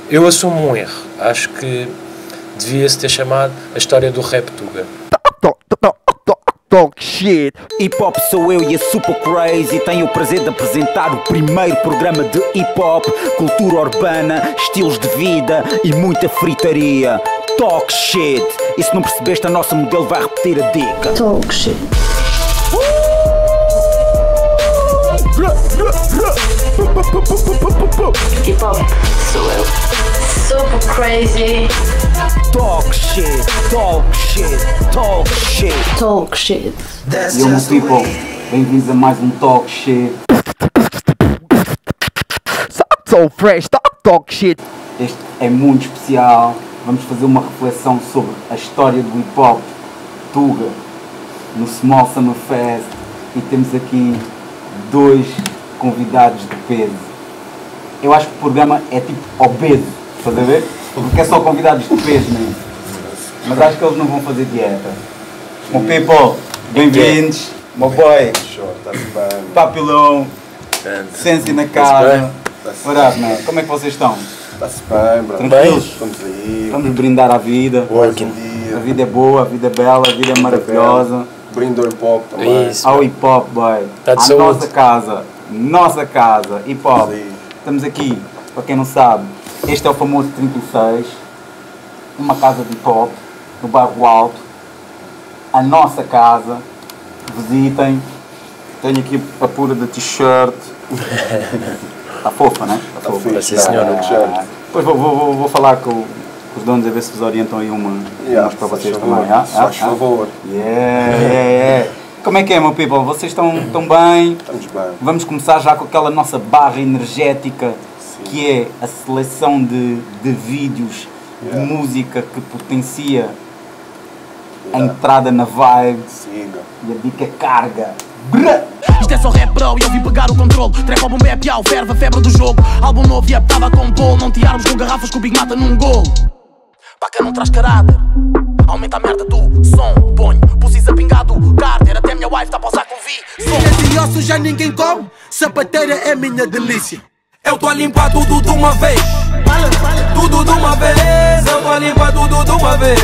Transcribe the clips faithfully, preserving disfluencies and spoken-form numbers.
Eu assumo um erro. Acho que devia-se ter chamado a história do rap Tuga. Talk shit. Hip Hop sou eu e é super crazy. Tenho o prazer de apresentar o primeiro programa de hip hop, cultura urbana, estilos de vida e muita fritaria. Talk shit. E se não percebeste, a nossa modelo vai repetir a dica. Talk shit. Hip Hop sou eu. Super crazy. Talk shit, talk shit, talk shit, talk shit. Yo, my people, bem-vindos a mais um talk shit. So, so fresh, talk, talk shit. Este é muito especial. Vamos fazer uma reflexão sobre a história do hip hop Tuga no Small Summer Fest e temos aqui dois convidados de peso. Eu acho que o programa é tipo obeso, estás a ver? Porque é só convidados de peso mesmo. Mas acho que eles não vão fazer dieta. My people, bem-vindos. My boy, Papilão, Sensi na casa. What up, man? Como é que vocês estão? Está-se bem, bro. Tranquilos? Estamos aí. Vamos brindar à vida. Boa, dia. A vida é boa, a vida é bela, a vida é maravilhosa. Brinde ao hip hop também. Isso, ao hip hop, boy. Tá de à saúde. Nossa casa. Nossa casa. Hip hop. Estamos aqui, para quem não sabe, este é o famoso trinta e seis. Uma casa de hip hop, no bairro Alto. A nossa casa. Visitem. Tenho aqui a pura da t-shirt. Está fofa, né? Está fofa. Fixe, sim, senhora. Ah, depois vou, vou, vou, vou falar com, com os donos a ver se vos orientam aí uma, Yeah, umas para vocês favor, também. Ah, faz ah, favor. ah. Yeah, yeah, yeah. Como é que é, meu people? Vocês estão, estão bem? Estamos bem. Vamos começar já com aquela nossa barra energética, Sim. que é a seleção de, de vídeos, Yeah. de música que potencia a Yeah. entrada na vibe Siga. e a dica é carga. Brrr. Isto é só rap, bro, e eu vim pegar o controle. Trap ao bombe é piau, ferve a febre do jogo. Álbum novo e a tava com gol. Não tirarmos com garrafas que o Big mata num gol. Paca não traz caráter. Aumenta a merda do som. Ponho, precisa pingado, Carter. Até minha wife tá a pausar com vi. Filhas e ossos já ninguém come. Sapateira é minha delícia. Eu tô a limpar tudo de uma vez. Tudo de uma vez. Eu tô a limpar tudo de uma vez.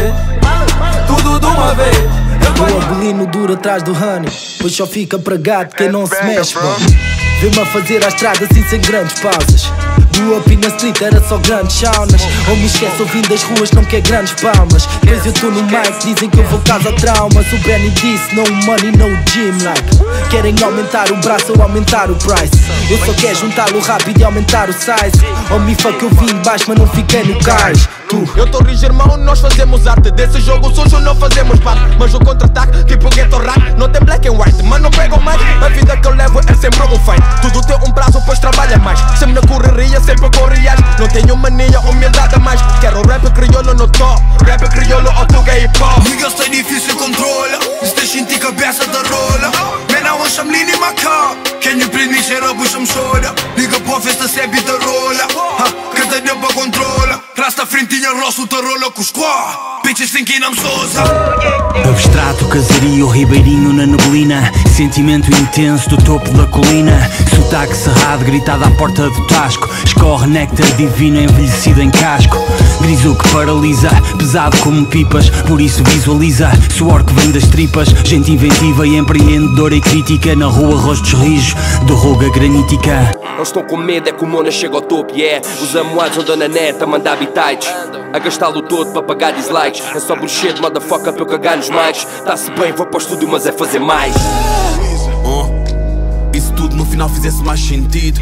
Tudo de uma vez. O abelino dura atrás do honey, pois só fica pregado quem não se mexe, bro. Vê-me a fazer a estrada assim sem grandes pausas. Do up na street era só grandes saunas. Ou me esquece ouvindo as ruas, não quer grandes palmas. Pois eu tô no mic, dizem que eu vou causar traumas. O Benny disse, no money, no gym, like. Querem aumentar o braço ou aumentar o price. Eu só quero juntá-lo rápido e aumentar o size. Oh me fuck, eu vim baixo, mas não fiquei no cais. Eu tô rijo, irmão, nós fazemos arte. Desse jogo sujo não fazemos parte. Mas o contra-ataque, tipo ghetto rap, não tem black and white. Mas não pegam mais, a vida que eu levo é sempre um fight. Tudo tem um prazo, pois trabalha mais. Sempre na correria, sempre corrias. Não tenho mania, humildade a mais. Quero rap crioulo no top, rap crioulo ou Tuga hip hop. Nigga, está difícil controla. Se deixa em ti cabeça da rola. Man, I want some lean in my car. Can you please me share up with some soda? Nigga, pô, festa sempre da rola. Cada dia pra controla. Rasta frentinha, roço, ta rola com os squad. Bitches thinking I'm Sousa. Abstrato, casario, ribeirinho na neblina. Sentimento intenso do topo da colina. Sotaque cerrado, gritado à porta do tasco. Escorre néctar divino envelhecido em casco. Griso que paralisa, pesado como pipas. Por isso visualiza, suor que vem das tripas. Gente inventiva e empreendedora e crítica. Na rua rostos rijos, de ruga granítica. Não estou com medo, é que o Mona chega ao topo, yeah. Os amoados andam na net a mandar bitites, a gastá-lo todo para pagar dislikes. É só bullshit, motherfucker, para eu cagar nos mics. Tá-se bem, vou para o estúdio, mas é fazer mais. uh, Isso tudo no final fizesse mais sentido.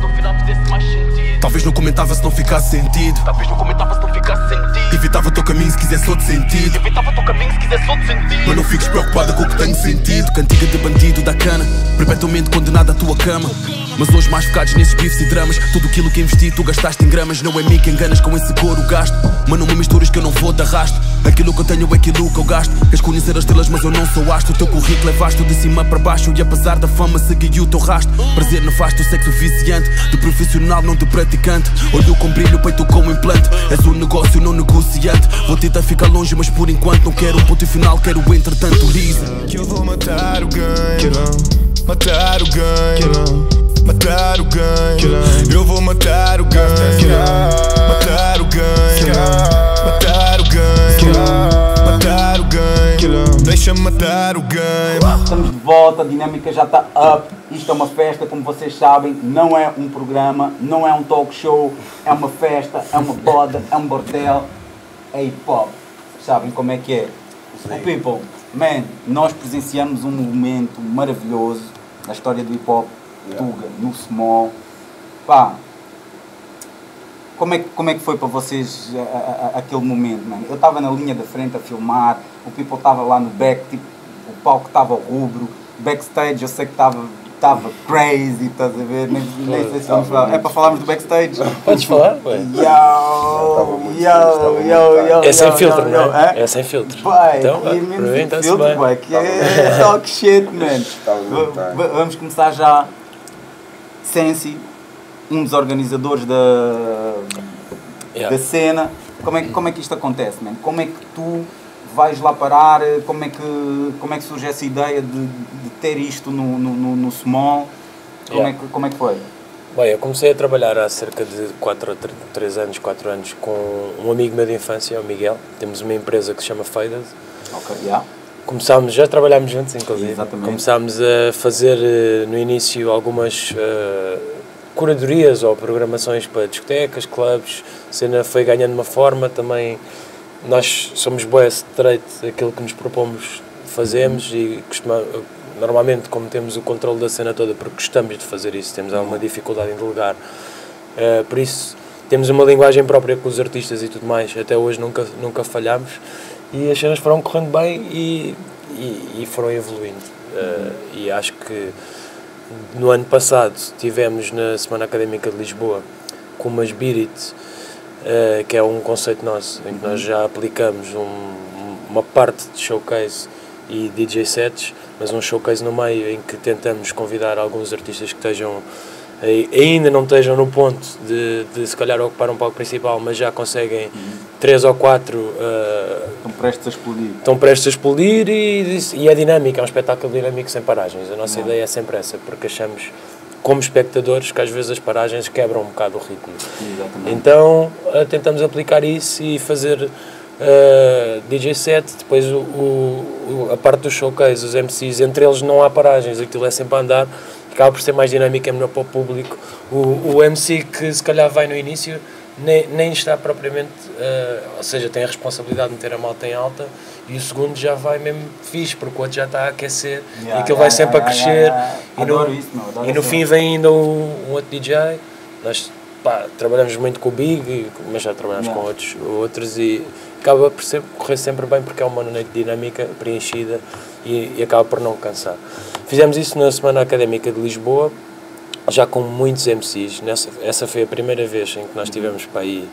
Talvez não comentava se não ficasse sentido. Talvez não comentava se não ficasse sentido. Evitava o teu caminho se quisesse outro sentido. Evitava o teu caminho se quisesse outro sentido. Mas não fiques preocupada com o que tenho sentido. Cantiga de bandido da cana, perpetuamente condenado à tua cama. Mas hoje mais focados nesses bifes e dramas. Tudo aquilo que investi tu gastaste em gramas. Não é mim que enganas com esse couro gasto. Mas não me misturas que eu não vou de arrasto. Aquilo que eu tenho é aquilo que eu gasto. Queres conhecer as estrelas mas eu não sou astro. O teu currículo é vasto de cima para baixo. E apesar da fama segui o teu rastro. Prazer nefasto, sexo viciante. De profissional não de praticante. Olho com brilho, peito com implante. És um negócio não negociante. Vou tentar ficar longe mas por enquanto não quero um ponto final, quero o entretanto. Dizem que eu vou matar o ganho. Matar o ganho. Matar o ganho. Eu vou matar o ganho. Matar o malta, a dinâmica já está up. Isto é uma festa, como vocês sabem, não é um programa, não é um talk show, é uma festa, é uma boda, é um bordel, é hip hop. Sabem como é que é? O people, man, nós presenciamos um momento maravilhoso na história do hip hop, Tuga, no Small. Pá, como é, que- como é que foi para vocês a- a- a- aquele momento, man? Eu estava na linha da frente a filmar, o people estava lá no back, tipo, o palco estava rubro, backstage eu sei que estava estava crazy, estás a ver? Nem, nem sei se vamos falar. É para falarmos do backstage? Podes falar? Ué. Yo, yo, yo, yo, É sem yo, filtro, yo, não yo, é? hã? É sem filtro. Pai, Então, e mesmo sem aproveita-se filtro, bem. pai, que é talk shit, man. Estava muito Va- bem. va- Vamos começar já. Sensi, um dos organizadores da, Yeah. da cena. Como é, que- como é que isto acontece, man? Como é que tu vais lá parar? Como é que, como é que surge essa ideia de, de ter isto no, no, no, no Small? Como, Yeah. é que, como é que foi? Bem, eu comecei a trabalhar há cerca de quatro, três anos, quatro anos com um amigo meu de infância, o Miguel. Temos uma empresa que se chama Faded. Ok, yeah. Começámos, já trabalhámos juntos, inclusive. Exatamente. Começámos a fazer eh, no início algumas eh, curadorias ou programações para discotecas, clubes. A cena foi ganhando uma forma também. Nós somos bué straight, aquilo que nos propomos fazemos e costumamos, normalmente, como temos o controle da cena toda, porque gostamos de fazer isso, temos alguma dificuldade em delegar. Uh, por isso, temos uma linguagem própria com os artistas e tudo mais. Até hoje nunca, nunca falhámos e as cenas foram correndo bem e, e, e foram evoluindo. Uh, e acho que no ano passado tivemos na Semana Académica de Lisboa com umas Beat It, uh, que é um conceito nosso, em que nós já aplicamos um, uma parte de showcase e D J sets, mas um showcase no meio em que tentamos convidar alguns artistas que estejam aí- ainda não estejam no ponto de, de se calhar ocupar um palco principal, mas já conseguem três ou quatro uh, Estão prestes a explodir. estão prestes a explodir e, e é dinâmico, é um espetáculo dinâmico sem paragens. A nossa ideia é sempre essa, porque achamos, como espectadores, que às vezes as paragens quebram um bocado o ritmo. Exatamente. Então uh, tentamos aplicar isso e fazer uh, D J set, depois o, o, o- a parte do showcase, os M Cs, entre eles não há paragens, aquilo é sempre a andar, acaba por ser mais dinâmico, é melhor para o público. O, o M C que se calhar vai no início nem, nem está propriamente, uh, ou seja, tem a responsabilidade de meter a malta em alta, e o segundo já vai mesmo fixe, porque o outro já está a aquecer Yeah, e aquilo yeah, vai sempre yeah, a crescer. yeah, yeah. E no, Adoro isso, meu, adoro e no essa- fim vem ainda um, um outro D J. Nós pá, trabalhamos muito com o Big, mas já trabalhamos Yeah. com outros, outros e acaba por sempre, correr sempre bem porque é uma noite dinâmica, preenchida e, e acaba por não cansar. Fizemos isso na Semana Académica de Lisboa, já com muitos M Cs. Nessa, essa foi a primeira vez em que nós tivemos para aí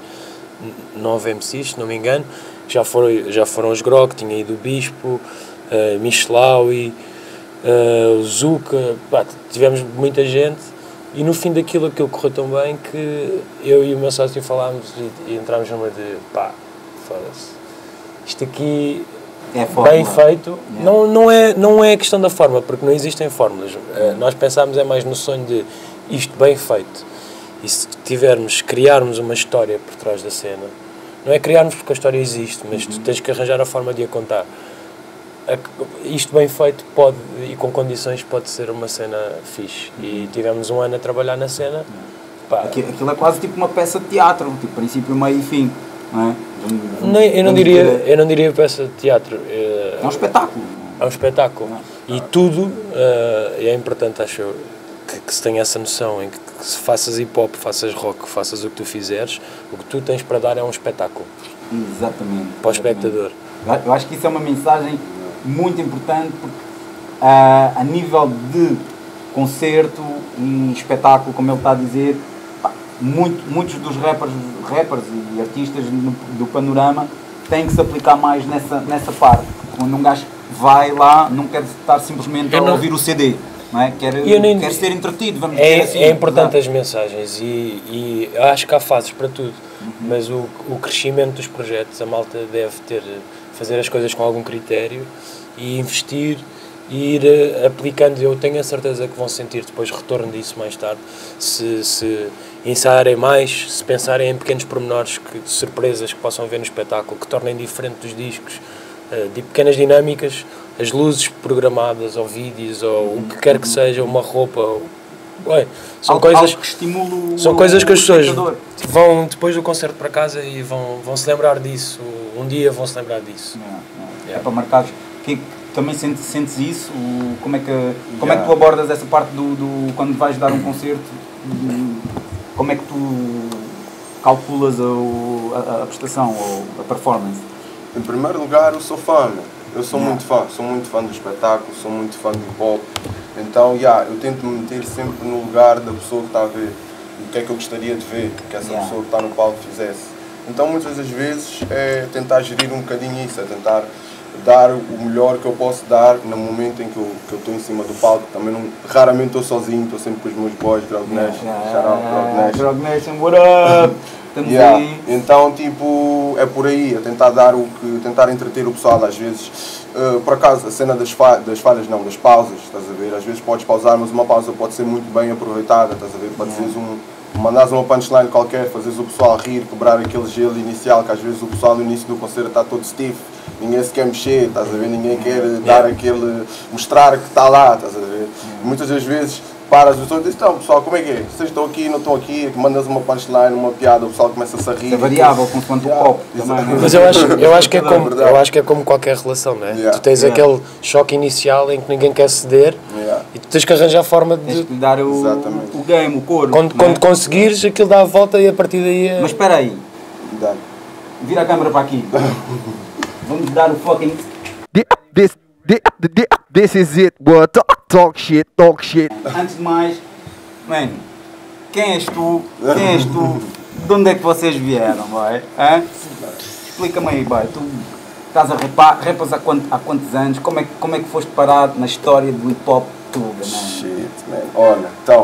nove M Cs, se não me engano. Já foram, já foram os Grog, tinha ido o Bispo, uh, Michelaui, uh, o Zuka, pá, tivemos muita gente. E no fim daquilo, aquilo correu tão bem que eu e o meu sócio falámos e, e entrámos numa de pá, foda-se, isto aqui É forma. bem feito, Yeah. não, não, é, não é questão da forma, porque não existem fórmulas. Uh, nós pensámos é mais no sonho de isto bem feito. E se tivermos, criarmos uma história por trás da cena, não é criarmos porque a história existe, mas tu tens que arranjar a forma de a contar. A- Isto bem feito pode, e com condições, pode ser uma cena fixe. E tivemos um ano a trabalhar na cena. Pá, Aqui- Aquilo é quase tipo uma peça de teatro, tipo princípio, meio e fim, não é? Vamos- vamos- nem- eu, não vamos diria, ter- eu não diria peça de teatro. É, É um espetáculo. é um espetáculo. E tudo, eh, é importante, acho eu, que, que se tenha essa noção em que, que se faças hip hop, faças rock, faças o que tu fizeres, o que tu tens para dar é um espetáculo Exatamente. para o exatamente. espectador. Eu acho que isso é uma mensagem muito importante porque ah, a nível de concerto e espetáculo, como ele está a dizer, pá, muito, muitos dos rappers, rappers e artistas no- do panorama têm que se aplicar mais nessa, nessa parte. Quando um gajo vai lá, não quer estar simplesmente a Eu não- ouvir o C D, não é? Quer, Eu nem- quer ser entretido, vamos dizer É, assim. é importante Exato. as mensagens e, e eu acho que há fases para tudo, mas o, o crescimento dos projetos, a malta deve ter, fazer as coisas com algum critério e investir e ir eh, aplicando. Eu tenho a certeza que vão sentir depois retorno disso mais tarde, se, se ensaiarem mais, se pensarem em pequenos pormenores, que, de surpresas que possam ver no espetáculo, que tornem diferente dos discos, eh, de pequenas dinâmicas, as luzes programadas, ou vídeos, ou o que quer que seja, uma roupa. Ou, ué, são algo, coisas, algo que estimula são o, coisas que as pessoas espectador. vão depois do concerto para casa e vão, vão se lembrar disso. Um dia vão se lembrar disso. Não, não. Yeah. É para marcar. Que, também sentes, sentes isso? O, como, é que, como Yeah. é que tu abordas essa parte do, do quando vais dar um concerto? Como é que tu calculas a, a, a prestação ou a performance? Em primeiro lugar, eu sou fã, meu. Eu sou Yeah. muito fã, sou muito fã do espetáculo, sou muito fã do hip-hop. Então, yeah, eu tento me meter sempre no lugar da pessoa que está a ver. O que é que eu gostaria de ver, que essa Yeah. pessoa que está no palco fizesse. Então, muitas das vezes, é tentar gerir um bocadinho isso, é tentar dar o melhor que eu posso dar no momento em que eu que eu estou em cima do palco. Também não, raramente estou sozinho, estou sempre com os meus boys, Grog Nation, shout out Grog Nation. Grog Nation, what up? Estamos Yeah. aí. Então, tipo, é por aí, é tentar dar o que, tentar entreter o pessoal às vezes. Uh, por acaso, a cena das, fa das falhas não, das pausas, estás a ver? Às vezes podes pausar, mas uma pausa pode ser muito bem aproveitada, estás a ver? Para dizeres um, mandares uma punchline qualquer, fazeres o pessoal rir, quebrar aquele gelo inicial, que às vezes o pessoal no início do concerto está todo stiff, ninguém se quer mexer, estás a ver? Ninguém quer dar aquele, mostrar que está lá, estás a ver? Muitas das vezes paras os outros e dizes, então pessoal, como é que é? Vocês estão aqui, não estão aqui, mandas uma punchline, uma piada, o pessoal começa-se a rir. É variável, consoante o copo. Mas eu acho, eu, acho que é como, eu acho que é como qualquer relação, não é? Yeah. Tu tens Yeah. aquele choque inicial em que ninguém quer ceder Yeah. e tu tens que arranjar a forma Tens de... que lhe dar o, Exatamente. o game, o couro. Quando, não é? quando conseguires, aquilo dá a volta e a partir daí é... Mas espera aí, Dá. vira a câmera para aqui. Vamos dar o fucking... This, this, this, this is it, boy. Talk, talk shit, talk shit. Antes de mais, mano, quem és tu? Quem és tu? De onde é que vocês vieram, boy? Hã? Explica-me aí, boy. Tu estás a rapar, rapas há, quant, há quantos anos? Como é, que- como é que foste parar na história do hip-hop tuga, mano? Shit, man. Olha, então,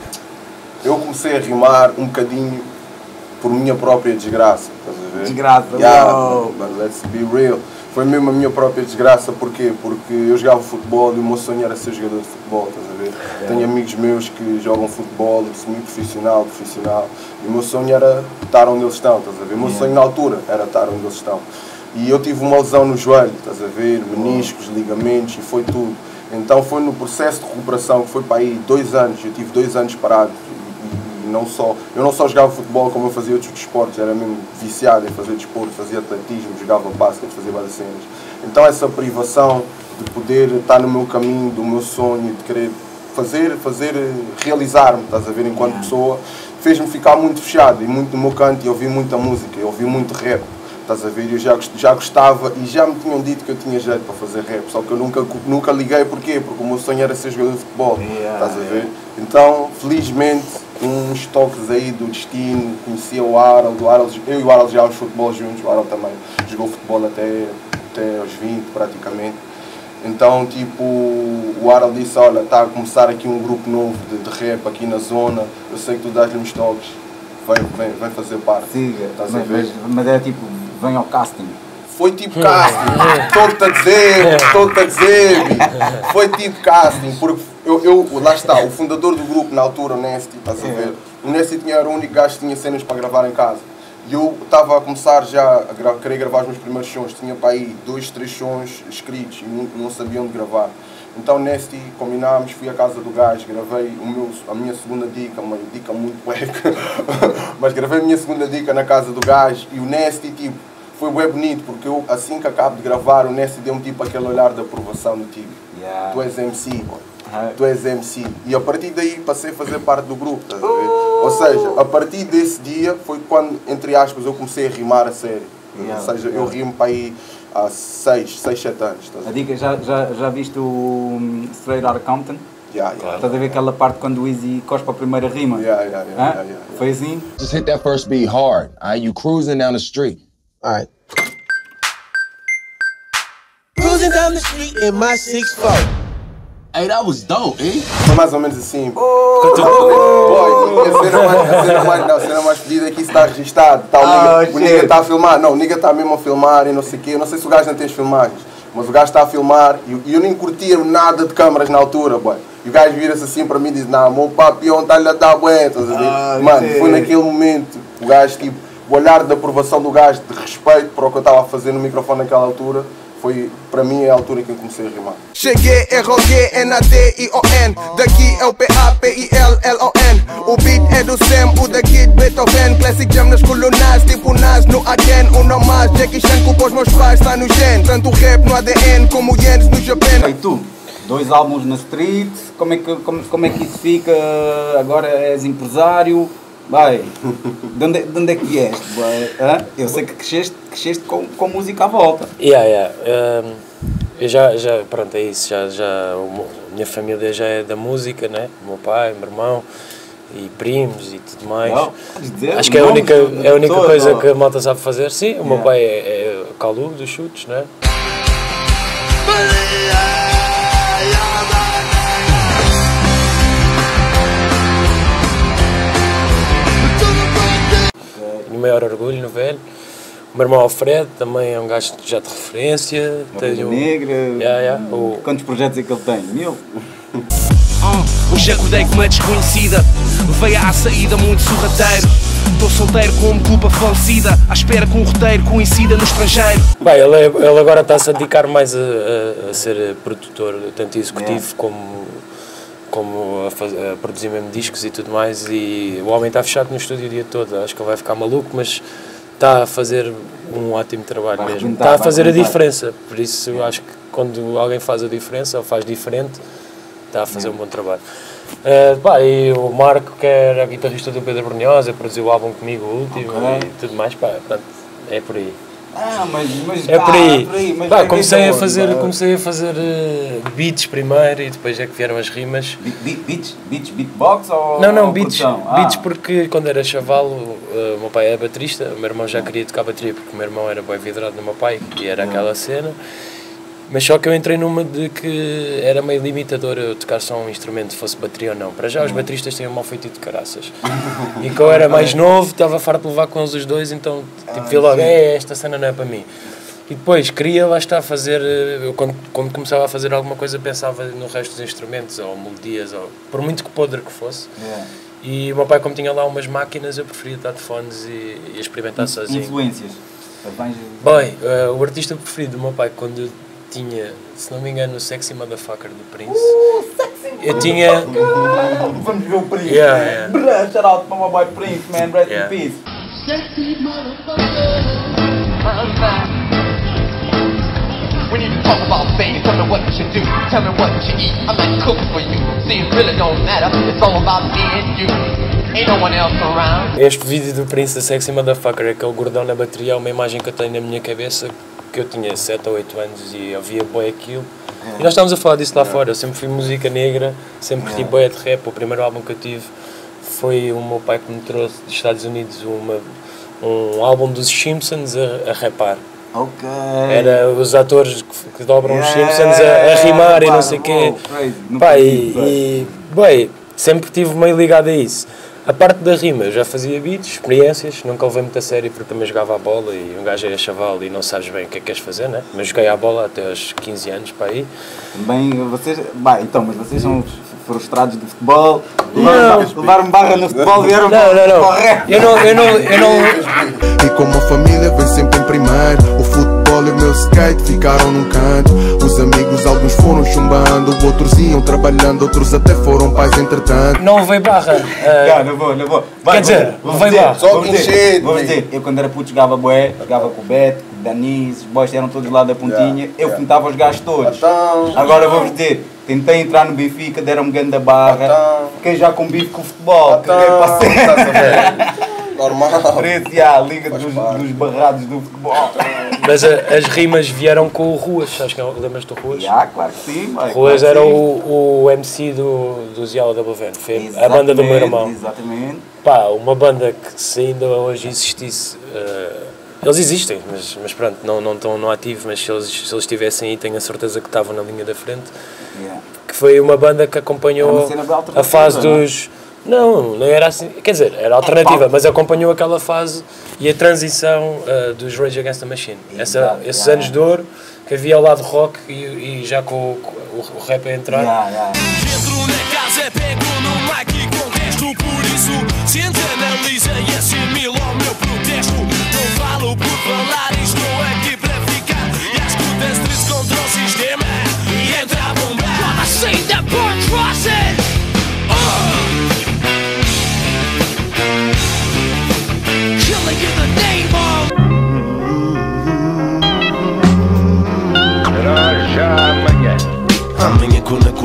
eu comecei a rimar um bocadinho por minha própria desgraça, estás a ver? Desgraça, Yeah, uau. but let's be real. Foi mesmo a minha própria desgraça, porquê? Porque eu jogava futebol e o meu sonho era ser jogador de futebol, estás a ver? Tenho amigos meus que jogam futebol, semi-profissional, profissional, e o meu sonho era estar onde eles estão, estás a ver? O meu sonho na altura era estar onde eles estão. E eu tive uma lesão no joelho, estás a ver? Meniscos, ligamentos e foi tudo. Então foi no processo de recuperação, que foi para aí dois anos, eu tive dois anos parado. E, e não só, eu não só jogava futebol como eu fazia outros desportos, era mesmo viciado em fazer desporto, fazia atletismo, jogava basquete, fazia várias cenas. Então essa privação de poder estar no meu caminho, do meu sonho, de querer fazer, fazer realizar-me, estás a ver, enquanto pessoa, fez-me ficar muito fechado e muito no meu canto e ouvir muita música, eu ouvi muito rap. Estás a ver? Eu já, já gostava e já me tinham dito que eu tinha jeito para fazer rap, só que eu nunca, nunca liguei, porquê? Porque o meu sonho era ser jogador de futebol, Yeah, estás a ver? Então, felizmente, uns toques aí do destino, conhecia o Harold, o Harold, eu e o Harold jogávamos futebol juntos, o Harold também jogou futebol até, até aos vinte praticamente. Então, tipo, o Harold disse, olha, está a começar aqui um grupo novo de, de rap aqui na zona, eu sei que tu dás-lhe uns toques, vem, vem, vem fazer parte. Siga, Estás a mas, ver? mas, mas é tipo, vem ao casting. Foi tipo casting, estou-te a dizer, estou-te a dizer, bi. Foi tipo casting, porque eu, eu, lá está, o fundador do grupo na altura, o Nasty, estás a ver? O Nasty tinha, era o único gajo que tinha cenas para gravar em casa. E eu estava a começar já a gra querer gravar os meus primeiros sons, tinha para aí dois, três sons escritos e não, não sabia onde gravar. Então Nasty, combinámos, fui à casa do gajo, gravei o meu, a minha segunda dica, uma dica muito cueca, mas gravei a minha segunda dica na casa do gajo e o Nasty, tipo, foi bem bonito, porque eu, assim que acabo de gravar, o Nasty deu-me tipo aquele olhar de aprovação do tipo, Yeah. tu és M C, boy. Ah. Tu és M C. E a partir daí passei a fazer parte do grupo, estás a ver? Ou seja, a partir desse dia foi quando, entre aspas, eu comecei a rimar a sério. Yeah. Ou seja, eu rimo para aí há seis, seis, sete anos, estás a A ver? dica, já, já, já viste o um, Straight Outta Compton? Yeah, yeah. Estás a ver aquela parte quando o Easy cospe a primeira rima? Yeah, yeah, yeah, Hã? yeah, yeah, yeah. Foi assim? Just hit that first beat hard. All right, you cruising down the street. All right. Cruising down the street in my six four. Hey, that was dope, eh? Foi mais ou menos assim. Oh, boy, a cena mais, a cena mais, não, a cena mais pedida é que isso está registado. Tá, o Oh, nigga, o nigga está a filmar. Não, o nigga está mesmo a filmar e não sei o quê. Eu não sei se o gajo não tem as filmagens, mas o gajo está a filmar e, e eu nem curtia nada de câmaras na altura, boy. E o gajo vira-se assim para mim e diz, não, meu papião está-lhe a dar bué, estás a ver? Ah, Mano, sim. foi naquele momento, o gajo, tipo, o olhar de aprovação do gajo, de respeito para o que eu estava a fazer no microfone naquela altura, foi, para mim, é a altura em que eu comecei a rimar. Cheguei, R O G N A D I O N. Daqui é o P A P I L L O N. O beat é do Sam, o daqui de Beethoven. Classic jam nas colunas, tipo Nas no Aken. Um não mais, Jackie Chan com os meus pais, está no gen. Tanto rap no A D N como o Jens no Japão. E tu? Dois álbuns na street, como é que, como, como é que isso fica? Agora és empresário. Vai, de onde, de onde é que és? Vai, eu sei que cresceste, cresceste com, com música à volta. Yeah, yeah. Um, eu já, já, pronto, é isso. Já, já, a minha família já é da música, né? O meu pai, o meu irmão e primos e tudo mais. Não, dizer, acho que é a única, é a única todo, coisa não. que a malta sabe fazer. Sim, o yeah. meu pai é, é Calu dos chutes, né? O maior orgulho no velho. O meu irmão Alfredo também é um gajo já de referência. Tem um... Negra. Yeah, yeah. O... Quantos projetos é que ele tem? Mil? Uh, hoje acordei com uma desconhecida. Veio à saída muito sorrateiro. Estou solteiro com uma culpa falecida. À espera que um roteiro coincida no estrangeiro. Bem, ele, é, ele agora está-se a dedicar mais a, a, a ser produtor, tanto executivo yeah. como, como a, faz, a produzir mesmo discos e tudo mais. E o homem está fechado no estúdio o dia todo. Acho que ele vai ficar maluco, mas está a fazer um ótimo trabalho vai mesmo. Está a fazer a diferença. Por isso eu acho que quando alguém faz a diferença ou faz diferente, está a fazer um bom trabalho. Uh, pá, e o Marco, que era guitarrista do Pedro Brunhosa, produziu o álbum comigo, o último, okay. e tudo mais, pá, portanto, é por aí. Ah, mas, mas é por aí. Ah, por aí mas pá, comecei, a fazer, comecei a fazer uh, beats primeiro e depois é que vieram as rimas. Beat, beats? Beats? Beatbox ou Não, não, beats, ah. beats porque quando era chavalo, uh, o meu pai é baterista, o meu irmão já queria tocar bateria porque o meu irmão era bem vidrado no meu pai e era uhum. aquela cena. Mas só que eu entrei numa de que era meio limitador eu tocar só um instrumento, fosse bateria ou não. Para já os bateristas têm um mau feitio de caraças. E quando eu era mais novo, estava farto de levar com eles os dois, então tipo, vi logo, é, esta cena não é para mim. E depois queria lá estar a fazer, eu quando, quando começava a fazer alguma coisa pensava no resto dos instrumentos, ou melodias, ou, por muito que podre que fosse. Yeah. E o meu pai, como tinha lá umas máquinas, eu preferia estar de fones e, e experimentar sozinho. Influências? Bem, uh, o artista preferido do meu pai, quando eu tinha, se não me engano, o Sexy Motherfucker do Prince. Uh, sexy eu tinha... Vamos ver o Prince. Yeah, yeah. Bruh, shout out to my boy Prince, man. Rest yeah. in peace. Sexy motherfucker. We need to talk about things. Tell me what you do. Tell me what you eat. I might cook for you. See, it really don't matter. It's all about me and you. Ain't no one else around. Este vídeo do Prince da Sexy Motherfucker, aquele gordão na bateria, é uma imagem que eu tenho na minha cabeça. Que eu tinha sete ou oito anos e ouvia bué aquilo. É. E nós estávamos a falar disso lá é. fora. Eu sempre fui música negra, sempre curti é. bué de rap. O primeiro álbum que eu tive foi o meu pai que me trouxe dos Estados Unidos uma, um álbum dos Simpsons a, a rapar. Ok. Era os atores que, que dobram yeah. os Simpsons a, a rimar e não sei o quê. Pá, e, e bué, sempre estive meio ligado a isso. A parte da rima, eu já fazia beats, experiências, nunca levei muito a sério porque também jogava a bola e um gajo é chaval e não sabes bem o que é que queres fazer, né? Mas joguei a bola até aos quinze anos para aí. Também vocês, bah, então, mas vocês são frustrados do futebol, levaram barra no futebol, vieram não, não, não. Para eu não, eu não, eu não... E como a família vem sempre em primeiro, o futebol e o meu skate ficaram num canto. Os amigos, alguns foram chumbando, outros iam trabalhando, outros até foram pais entretanto. Não levei barra. Uh... Não, não vou, não vou. Vai, Quer dizer, levei barra. Só com cheio. Vou dizer, eu quando era puto jogava bué, jogava com o Beto, com o Danis, os boys eram todos lá da pontinha, yeah, eu yeah. pintava os gajos todos. Então, agora vou-vos dizer, tentei entrar no Benfica, deram-me grande da barra, então, fiquei já com bife com o futebol, então, caguei para normal. A liga dos, dos barrados do futebol. Mas a, as rimas vieram com o Ruas, sabes que lembras do Ruas? Já, claro que sim. Mãe, Ruas claro era o, o M C do, do Ziala da Bavena, foi a banda do meu irmão. Exatamente. Pá, uma banda que se ainda hoje existisse, uh, eles existem, mas, mas pronto, não, não estão no ativo, mas se eles, se eles estivessem aí tenho a certeza que estavam na linha da frente. Yeah. Que foi uma banda que acompanhou a fase dos... Não, não era assim, quer dizer, era alternativa, mas acompanhou aquela fase e a transição uh, dos Rage Against the Machine. Essa, esses yeah. anos de ouro, que havia o lado rock e, e já com o, o, o rap a entrar. Yeah, yeah. Entro na casa, pego no mic e contesto, por isso sente, analisa e assimila o meu protesto. Não falo por falar, estou aqui para ficar. E acho que o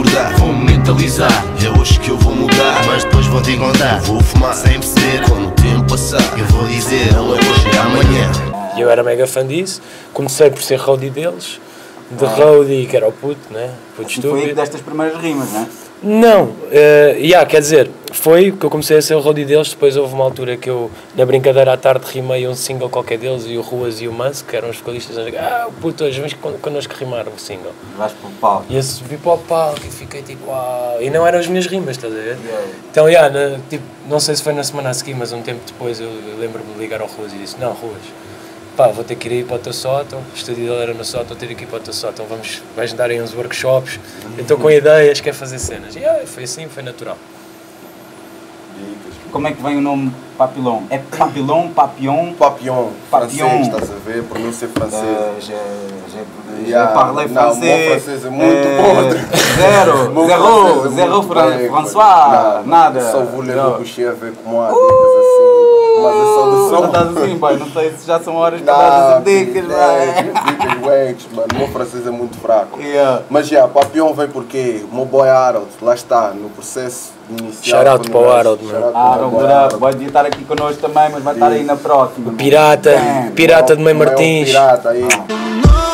acordar, vou-me mentalizar. É hoje que eu vou mudar, mas depois vou te contar. Vou fumar sem perceber, quando o tempo passar eu vou dizer, é hoje e amanhã. E eu era mega fã disso, comecei por ser roadie deles, de roadie que era o puto, né? Puto estúpido. Foi aí destas primeiras rimas, não é? Não, uh, yeah, quer dizer, foi que eu comecei a ser o roadie deles, depois houve uma altura que eu, na brincadeira à tarde, rimei um single qualquer deles, e o Ruas e o Manso, que eram os vocalistas, ah, puto, hoje vens connosco rimar um single. Vais para o palco. E eu subi para o palco e fiquei tipo, uau, e não eram as minhas rimas, estás a ver? Yeah. Então, yeah, na, tipo, não sei se foi na semana a seguir, mas um tempo depois eu, eu lembro-me de ligar ao Ruas e disse, não, Ruas, pá, vou ter que ir para o teu sótão, o estúdio dele era no sótão, vou ter que ir para o teu sótão, vamos, vais dar aí uns workshops, eu estou com ideias, quer fazer cenas. E yeah, foi assim, foi natural. Como é que vem o nome Papillon? É Papillon, Papillon? Papillon, francês, estás a ver, pronúncia francesa. Uh, já, já, yeah, já parlei francês. Não, o francês é muito é, podre. Zero, zero, zero, Fran François, não, nada. Só vou ler o coucher avec moi, dicas assim. Mas é só do som. Estás assim, pai, não sei se já são horas para dar dicas, vai. Dicas wags, mano, o meu francês é muito fraco. Yeah. Mas já, yeah, Papillon vem porque o meu boy Harold, lá está, no processo inicial. Shout out para o Harold, mano. Harold, pode estar aqui connosco também, mas vai estar aí na próxima. O pirata, é, pirata de Mãe Martins. É um pirata aí. Ah.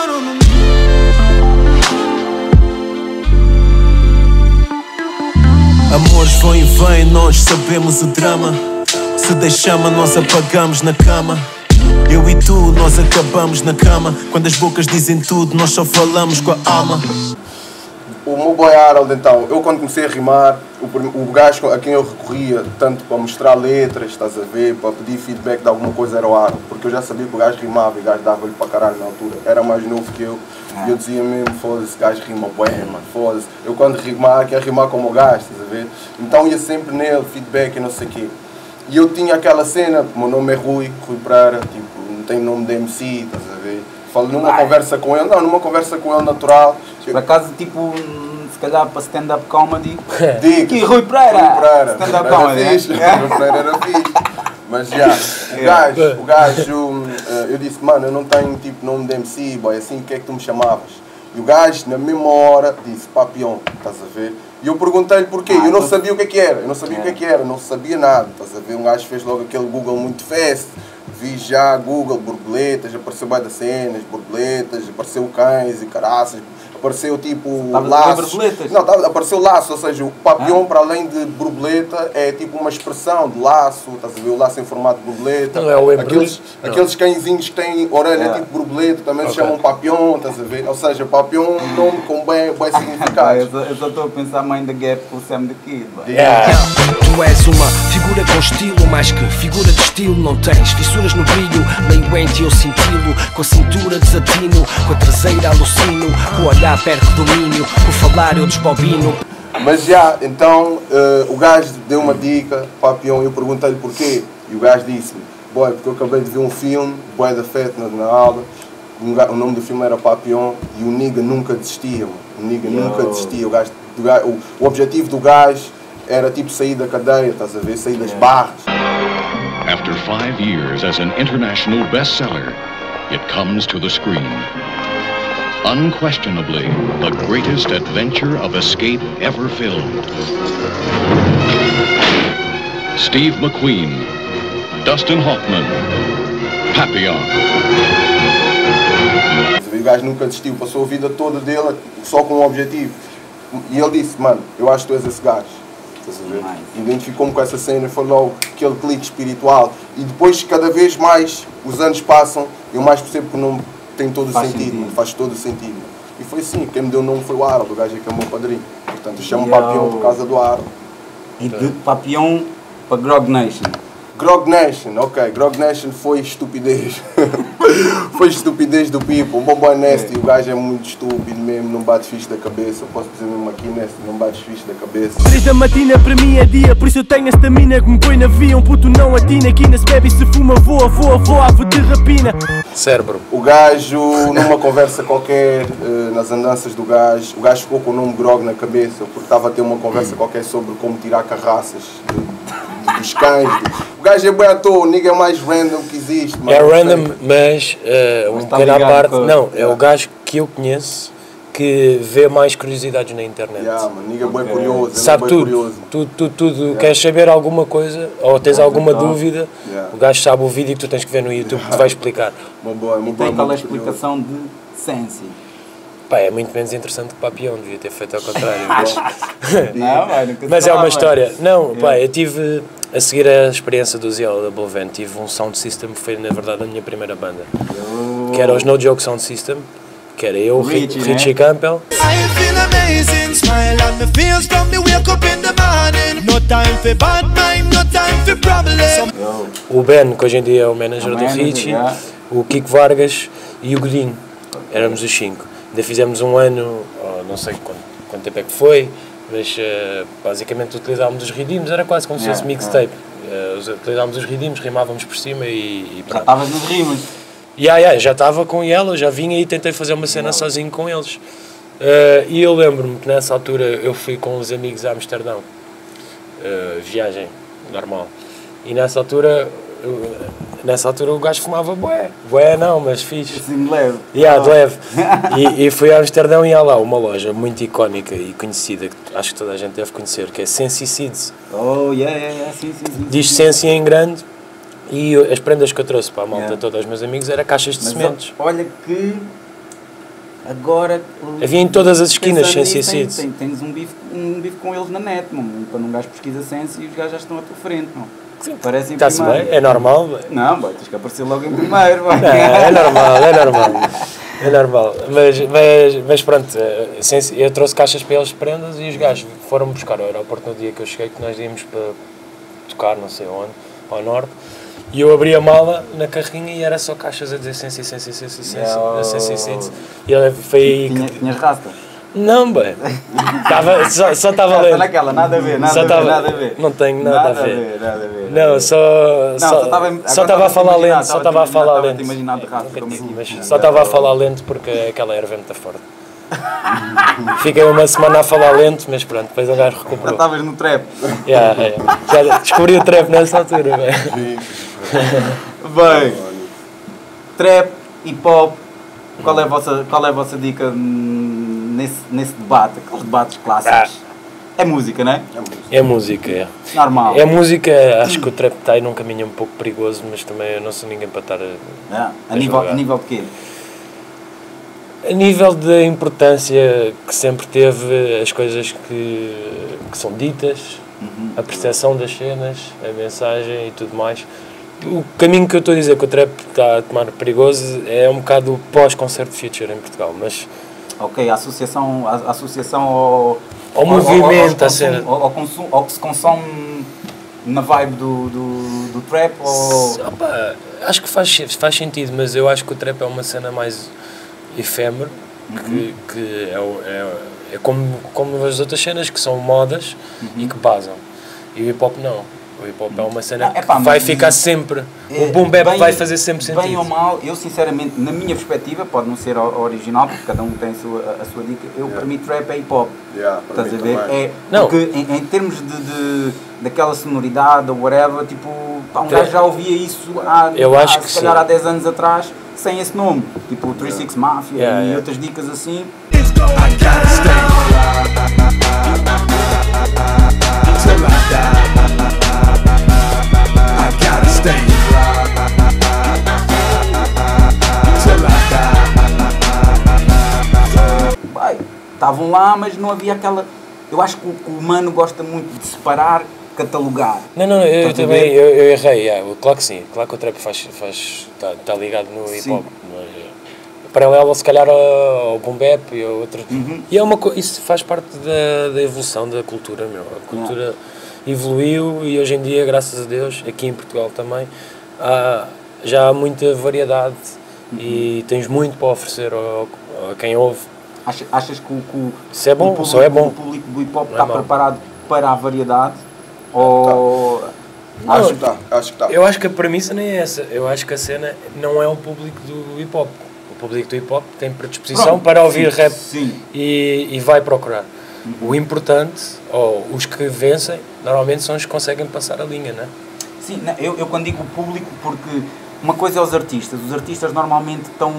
Amores vão e vêm, nós sabemos o drama. Se deixamos, nós apagamos na cama. Eu e tu, nós acabamos na cama. Quando as bocas dizem tudo, nós só falamos com a alma. O meu boy Harold, então, eu quando comecei a rimar, o, o gajo a quem eu recorria, tanto para mostrar letras, estás a ver, para pedir feedback de alguma coisa, era o Harold. Porque eu já sabia que o gajo rimava e o gajo dava-lhe para caralho na altura. Era mais novo que eu. E eu dizia mesmo, foda-se, esse gajo rima bué, mano, foda-se. Eu quando rimar, quero rimar como o gajo, estás a ver? Então ia sempre nele, feedback e não sei o quê. E eu tinha aquela cena, o meu nome é Rui, Rui Pereira, tipo, não tenho nome de M C, estás a ver? Falo numa Ai. conversa com ele, não, numa conversa com ele natural. Por acaso, tipo, se calhar para stand-up comedy, digo, que Rui Pereira, Rui Pereira, stand-up comedy, fixe, é? Rui Pereira era fixe. Mas já, o gajo, o gajo, eu disse, mano, eu não tenho tipo nome de M C, boy, assim, o que é que tu me chamavas? E o gajo, na mesma hora, disse, Papillon, estás a ver? E eu perguntei-lhe porquê, ah, eu não sabia o que é que era, eu não sabia é. o que é que era, não sabia nada, estás a ver? Um gajo fez logo aquele Google muito fast, vi já Google, borboletas, apareceu bué das cenas, borboletas, apareceu cães e caraças, apareceu tipo laços. Não, tava, apareceu laço, ou seja, o Papillon, ah? para além de borboleta, é tipo uma expressão de laço, estás a ver? O laço em formato de borboleta. Não é o aqueles, aqueles cãezinhos que têm orelha é. tipo borboleta também okay. se chamam Papillon, estás a ver? Ou seja, Papillon é um nome com bem, bem significado. Eu só estou a pensar Mind the Gap com o Sam the Kid. Yeah. Tu és uma figura com estilo, mais que figura de estilo não tens. Fissuras no brilho, meio ente eu cintillo. Com a cintura desatino, com a traseira alucino, com o olhar perco domínio, com o falar eu desbobino. Mas já, então, uh, o gajo deu uma dica, Papillon, eu perguntei-lhe porquê. E o gajo disse-me, boy, porque eu acabei de ver um filme, Boy da Fête na, na aula, um, o nome do filme era Papillon, e o nigga nunca desistia, mano. O nigga Yo. nunca desistia. O, gajo, o, gajo, o, o objetivo do gajo era tipo sair da cadeia, estás a ver, sair das barras. After five years as an international bestseller, it comes to the screen. Unquestionably, the greatest adventure of escape ever filmed. Steve McQueen, Dustin Hoffman, Papillon. O gajo nunca desistiu, passou a vida toda dele só com um objetivo. E ele disse, mano, eu acho que tu és esse gajo. Identificou-me com essa cena e foi logo aquele clique espiritual. E depois, cada vez mais, os anos passam, eu mais percebo que o nome tem todo o faz sentido, sentido. faz todo o sentido. E foi assim, quem me deu o nome foi o Harold, o gajo é que é o meu padrinho. Portanto, eu chamo Papillon por causa do Harold. E de Papillon para Grog Nation? Grog Nation, ok, Grog Nation foi estupidez. Foi estupidez do people. O Bobo é Nasty, é. O gajo é muito estúpido mesmo, não bate fixe da cabeça. Posso dizer mesmo aqui, Nasty, não bate fixe da cabeça. Três da matina para mim é dia, por isso eu tenho esta mina que me põe na via. Um puto não atina, aqui na se bebe e se fuma, voa, voa, voa, ave de rapina. Cérebro. O gajo, numa conversa qualquer, nas andanças do gajo, o gajo ficou com o nome Grog na cabeça, porque estava a ter uma conversa qualquer sobre como tirar carraças de, dos cães. O gajo é bem à toa, o nigga é mais random que existe. É random, mas uh, um pequeno à parte, não, é o gajo que eu conheço que vê mais curiosidades na internet. Yeah, mano, ninguém é bem curioso, sabe é tudo, curioso. tudo, tudo, tudo. Yeah. Queres saber alguma coisa ou tens Yeah, alguma então. dúvida, Yeah. o gajo sabe o vídeo que tu tens que ver no YouTube Yeah. que te vai explicar. Uma boa, uma E boa, tem aquela muito explicação de Sensi. Pá, é muito menos interessante que Papião, devia ter feito ao contrário. mas Não, vai, nunca se mas é uma fala, história. Não, É. pá, eu tive, a seguir a experiência do Z L Double Van, tive um sound system que foi, na verdade, a minha primeira banda. Oh. Que era os No Joke Sound System, que era eu, Richie, Richie, Richie né? Campbell. I feel amazing, smile on my face from me wake up in the morning. No time for bad mind, no time for problems. O Ben, que hoje em dia é o manager O do manager, Richie, yeah. o Kiko Vargas e o Godinho. Éramos os cinco. Ainda fizemos um ano, oh, não sei quanto, quanto tempo é que foi, mas uh, basicamente utilizávamos os ritmos, era quase como se Yeah, fosse mixtape. Uh, utilizávamos os ritmos, rimávamos por cima e, e Já pronto. estavas nos rimas. Yeah, yeah, já estava com ela, já vinha e tentei fazer uma cena sozinho com eles. Uh, e eu lembro-me que nessa altura eu fui com os amigos a Amsterdão, uh, viagem normal. E nessa altura, uh, nessa altura o gajo fumava bué. Bué não, mas fixe. Assim de leve. Yeah, de leve. E, e fui a Amsterdão e há lá uma loja muito icónica e conhecida, que acho que toda a gente deve conhecer, que é Sensi Seeds. Oh, yeah, yeah, yeah, sim, sim, sim. Diz Sensi em grande. E as prendas que eu trouxe para a malta Yeah. toda aos meus amigos era caixas de Mas sementes. olha que agora... Havia em todas as esquinas pensando Sensi nisso, Seeds. tem- Tens um bife, um bife com eles na net, mano. Quando um gajo pesquisa Sensi, os gajos já estão à tua frente, não? Parecem Está-se primeiro. bem? É normal? Bem. Não, boy, tens que aparecer logo em primeiro, boy. Não, é normal, é normal. É normal. Mas, mas, mas pronto, eh, Sensi- eu trouxe caixas para eles de prendas e os gajos foram buscar ao aeroporto no dia que eu cheguei, que nós íamos para tocar não sei onde, ao norte. E eu abri a mala na carrinha e era só caixas a dizer Sensi, Sensi, Sensi, Sensi, Yo. Sensi, Sensi. E ele- foi aí Tinha, que... tinhas rasta? Não, bem. Tava, só só estava Está lendo. naquela, nada a ver, nada Só a ver, tava- nada a ver. Não tenho nada, Nada a ver. nada a ver. Não, só Não, só só estava só estava a falar lento, só estava a falar lento. lento. Imaginado de rasta, como assim. Mas só estava a falar lento porque aquela erva é muito forte. Fiquei uma semana a falar lento, mas pronto, depois o gajo Já recuperou. estavas no trap. Yeah, yeah. Já descobri o trap nessa altura. Bem. Bem, trap, hip hop, qual é a vossa, qual é a vossa dica hum, nesse, nesse debate? Aqueles debates clássicos. É música, não é? É música, é. Normal. É música, acho que o trap está aí num caminho um pouco perigoso, mas também eu não sou ninguém para estar a, Ah, a, a nível, julgar. a nível de quê? A nível da importância que sempre teve as coisas que, que são ditas, Uhum. a percepção das cenas, a mensagem e tudo mais. O caminho que eu estou a dizer que o trap está a tomar perigoso é um bocado o pós-Concerto Future em Portugal, mas... Ok, a associação, a, a associação ao... Ao movimento, ao, a cena. ao, ao, consumo, ao que se consome na vibe do, do, do trap ou... Opa, acho que faz, faz sentido, mas eu acho que o trap é uma cena mais efêmera, que, que é, o- é, é como, como as outras cenas que são modas e que basam. E o hip hop não. O hip hop é uma cena Não, epá, que vai mas- ficar sempre. É, O boom bap bem- vai fazer sempre sentido. Bem ou mal, eu sinceramente, na minha perspectiva, pode não ser o- original, porque cada um tem a sua, a sua dica, eu para mim trap é hip hop. Yeah, para Estás a mim ver? também. É, Não. porque em, em termos de, de, daquela sonoridade ou whatever, tipo, pá, um Trap. gajo já ouvia isso há, Eu há, acho que se calhar sim. há dez anos atrás, sem esse nome, tipo o trinta e seis Mafia Yeah, e yeah. outras dicas assim. Vai, estavam lá, mas não havia aquela. Eu acho que o, que o humano gosta muito de separar, catalogar. Não, não, eu, Estás a também ver? eu, eu errei, yeah, claro que sim, claro que o trap faz, faz, está tá ligado no hip Sim. hop, mas, eh, paralelo se calhar ao, ao boom bap e a outro, Uhum. e é uma co- isso faz parte da, da evolução da cultura, meu, a cultura evoluiu e hoje em dia, graças a Deus, aqui em Portugal também, há, já há muita variedade e tens muito para oferecer ao, a quem ouve. Achas, achas que o, que o, Isso é bom, o público, só é bom. o público do hip hop Não é está mau. preparado para a variedade? Ou. Acho que está, acho que está. Eu acho que a premissa nem é essa. Eu acho que a cena não é o público do hip hop. O público do hip hop tem predisposição Pronto, para ouvir sim, rap sim. E, e vai procurar. O importante, ou os que vencem, normalmente são os que conseguem passar a linha, não é? Sim, não, eu, eu quando digo público, porque uma coisa é os artistas. Os artistas normalmente estão,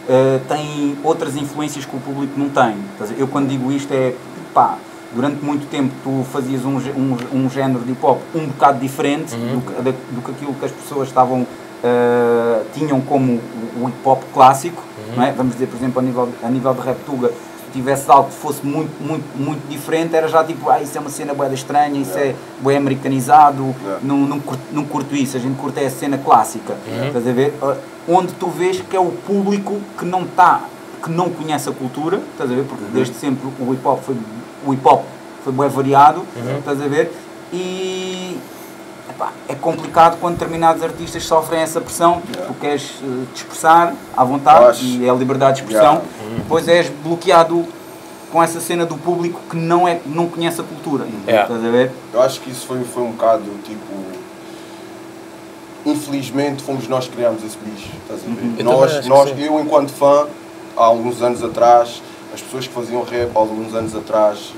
uh, tem outras influências que o público não tem. Eu quando digo isto é, pá, durante muito tempo tu fazias um, um, um género de hip-hop um bocado diferente uhum. do, que, do que aquilo que as pessoas estavam, uh, tinham como o hip-hop clássico, uhum. não é? Vamos dizer, por exemplo, a nível, a nível de rap tuga, tivesse algo que fosse muito, muito, muito diferente, era já tipo, ah, isso é uma cena bué estranha, isso yeah. é bué americanizado, yeah. não, não, curto, não curto isso, a gente curte é a cena clássica, uhum. estás a ver? Onde tu vês que é o público que não está, que não conhece a cultura, estás a ver? Porque uhum. desde sempre o hip hop foi, o hip hop foi bué variado, uhum. estás a ver? E epá, é complicado quando determinados artistas sofrem essa pressão, yeah. tu queres uh, te expressar à vontade e é a liberdade de expressão, yeah. uhum. depois és bloqueado com essa cena do público que não, é, não conhece a cultura, yeah. estás a ver? Eu acho que isso foi, foi um bocado tipo, infelizmente fomos nós que criámos esse bicho, estás a ver? Uhum. Eu, nós, nós, eu enquanto fã, há alguns anos atrás, as pessoas que faziam rap há alguns anos atrás,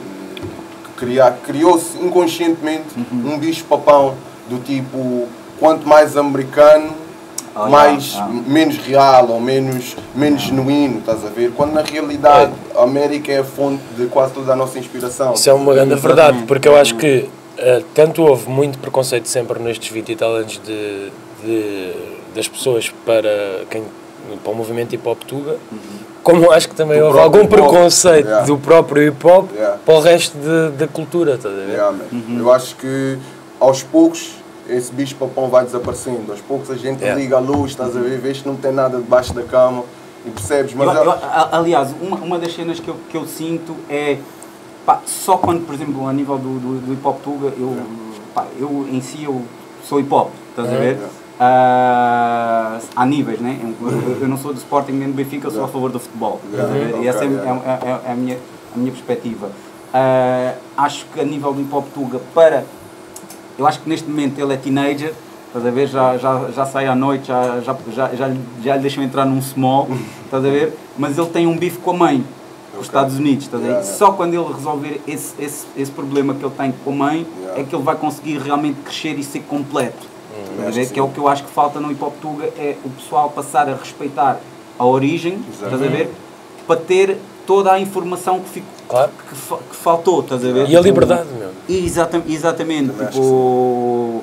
criou-se inconscientemente uhum. um bicho papão do tipo, quanto mais americano, oh, mais, yeah, yeah. menos real ou menos, menos yeah. genuíno, estás a ver? Quando na realidade é. a América é a fonte de quase toda a nossa inspiração. Isso é uma grande verdade, porque eu acho que uh, tanto houve muito preconceito sempre nestes vinte e tal anos de, de, das pessoas para, quem, para o movimento hip-hop tuga, uhum. como acho que também do houve algum preconceito yeah. do próprio hip-hop yeah. para o resto de, da cultura, estás a ver? Yeah, uhum. Eu acho que aos poucos esse bicho papão vai desaparecendo, aos poucos a gente yeah. liga a luz, estás a ver, vês que não tem nada debaixo da cama e percebes, mas... Eu, eu, aliás, uma, uma das cenas que eu, que eu sinto é, pá, só quando, por exemplo, a nível do, do, do hip-hop tuga, eu, yeah. pá, eu em si eu sou hip-hop, estás yeah. a ver? Yeah. Uh, há níveis, né? Eu, eu não sou do Sporting nem do Benfica, eu sou yeah. a favor do futebol, yeah. estás a ver? Okay, e essa é, yeah. é, é, é a, minha, a minha perspectiva. Uh, acho que a nível do hip-hop tuga, para... Eu acho que neste momento ele é teenager, estás a ver? Já, já, já sai à noite, já, já, já, já, já lhe deixam entrar num small, estás a ver? Mas ele tem um bife com a mãe, os Estados Unidos, estás a ver? Yeah, yeah. Só quando ele resolver esse, esse, esse problema que ele tem com a mãe, yeah. é que ele vai conseguir realmente crescer e ser completo. Hum, estás a ver? Que é o que eu acho que falta no hip hop tuga, é o pessoal passar a respeitar a origem, estás a ver? Para ter toda a informação que, fico, claro. que, fa, que faltou, estás a ver? E tipo, a liberdade, meu. Exatamente, exatamente tipo, uh,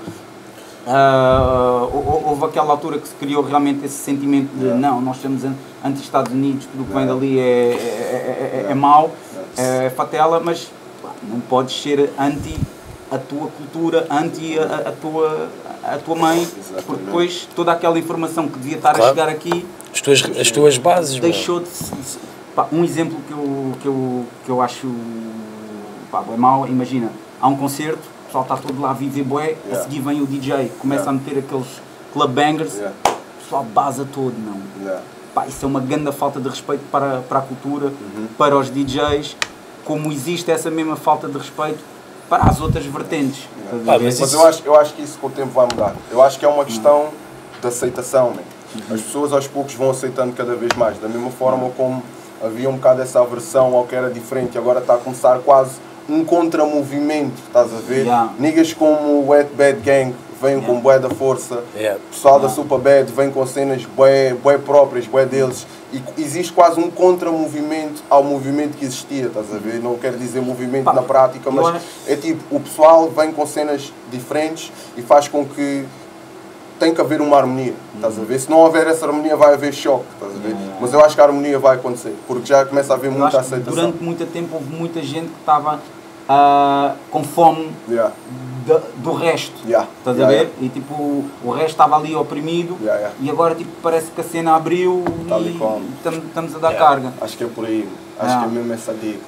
houve aquela altura que se criou realmente esse sentimento de yeah. não, nós somos anti-Estados Unidos, tudo o que vem dali é, é, é, é, é mau, é fatela, mas pá, não podes ser anti a tua cultura, anti a, a, tua, a tua mãe, exatamente. Porque depois toda aquela informação que devia estar claro. a chegar aqui, as tuas, as tuas bases, deixou de, de Pá, um exemplo que eu, que eu, que eu acho pá, é mau, imagina, há um concerto, o pessoal está todo lá a viver bué, yeah. a seguir vem o D J, começa yeah. a meter aqueles club bangers, yeah. o pessoal baza todo, não. Yeah. Pá, isso é uma grande falta de respeito para, para a cultura, uhum. para os D Js, como existe essa mesma falta de respeito para as outras vertentes. Yeah. Pá, mas mas eu, acho, eu acho que isso com o tempo vai mudar. Eu acho que é uma questão uhum. de aceitação, né? Uhum. As pessoas aos poucos vão aceitando cada vez mais, da mesma forma uhum. como havia um bocado essa aversão ao que era diferente e agora está a começar quase um contramovimento, estás a ver? Yeah. Niggas como o Wet Bad Gang vêm yeah. com bué da força, yeah. o pessoal yeah. da Superbad vem com cenas bué, bué próprias, bué deles, e existe quase um contramovimento ao movimento que existia, estás a ver? Não quero dizer movimento Pá, na prática, mas é tipo, o pessoal vem com cenas diferentes e faz com que tem que haver uma harmonia, estás a ver? Se não houver essa harmonia vai haver choque, estás a ver? Yeah. Mas eu acho que a harmonia vai acontecer, porque já começa a haver eu muita aceitação. Durante muito tempo houve muita gente que estava uh, com fome yeah. do, do resto, yeah. estás yeah, a ver? Yeah. E tipo, o resto estava ali oprimido yeah, yeah. e agora tipo, parece que a cena abriu tá e estamos a dar yeah. carga. Acho que é por aí, acho yeah. que é mesmo essa dica.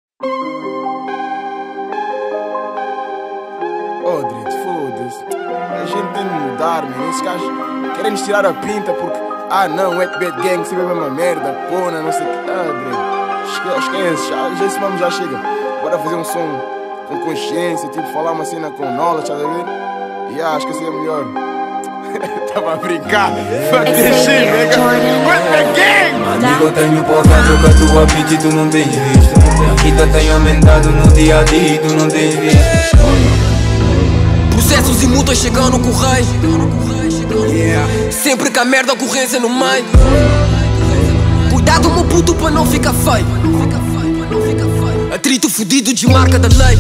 Oh, Drit, foda-se. A gente tem de mudar, mano. Esses gajos querem nos tirar a pinta porque, ah não, Wet Bad Gang sempre é a mesma merda, pona, não sei o que. Ah, Drit, esquece, já, já esse nome já chega. Bora fazer um som com consciência, tipo, falar uma cena com knowledge, tá a ver? E ah, acho que assim é melhor. Tava a brincar. Fuck this shit, nigga. Wet Bad Gang! Amigo, eu tenho porrada com a tua bitch e tu não tens visto. A vida tem aumentado no dia a dia e tu não tens visto. Processos e multas chegam no correio yeah. Sempre que a merda ocorrência no meio cuidado, meu puto, para não ficar feio. Atrito fudido de marca da lei.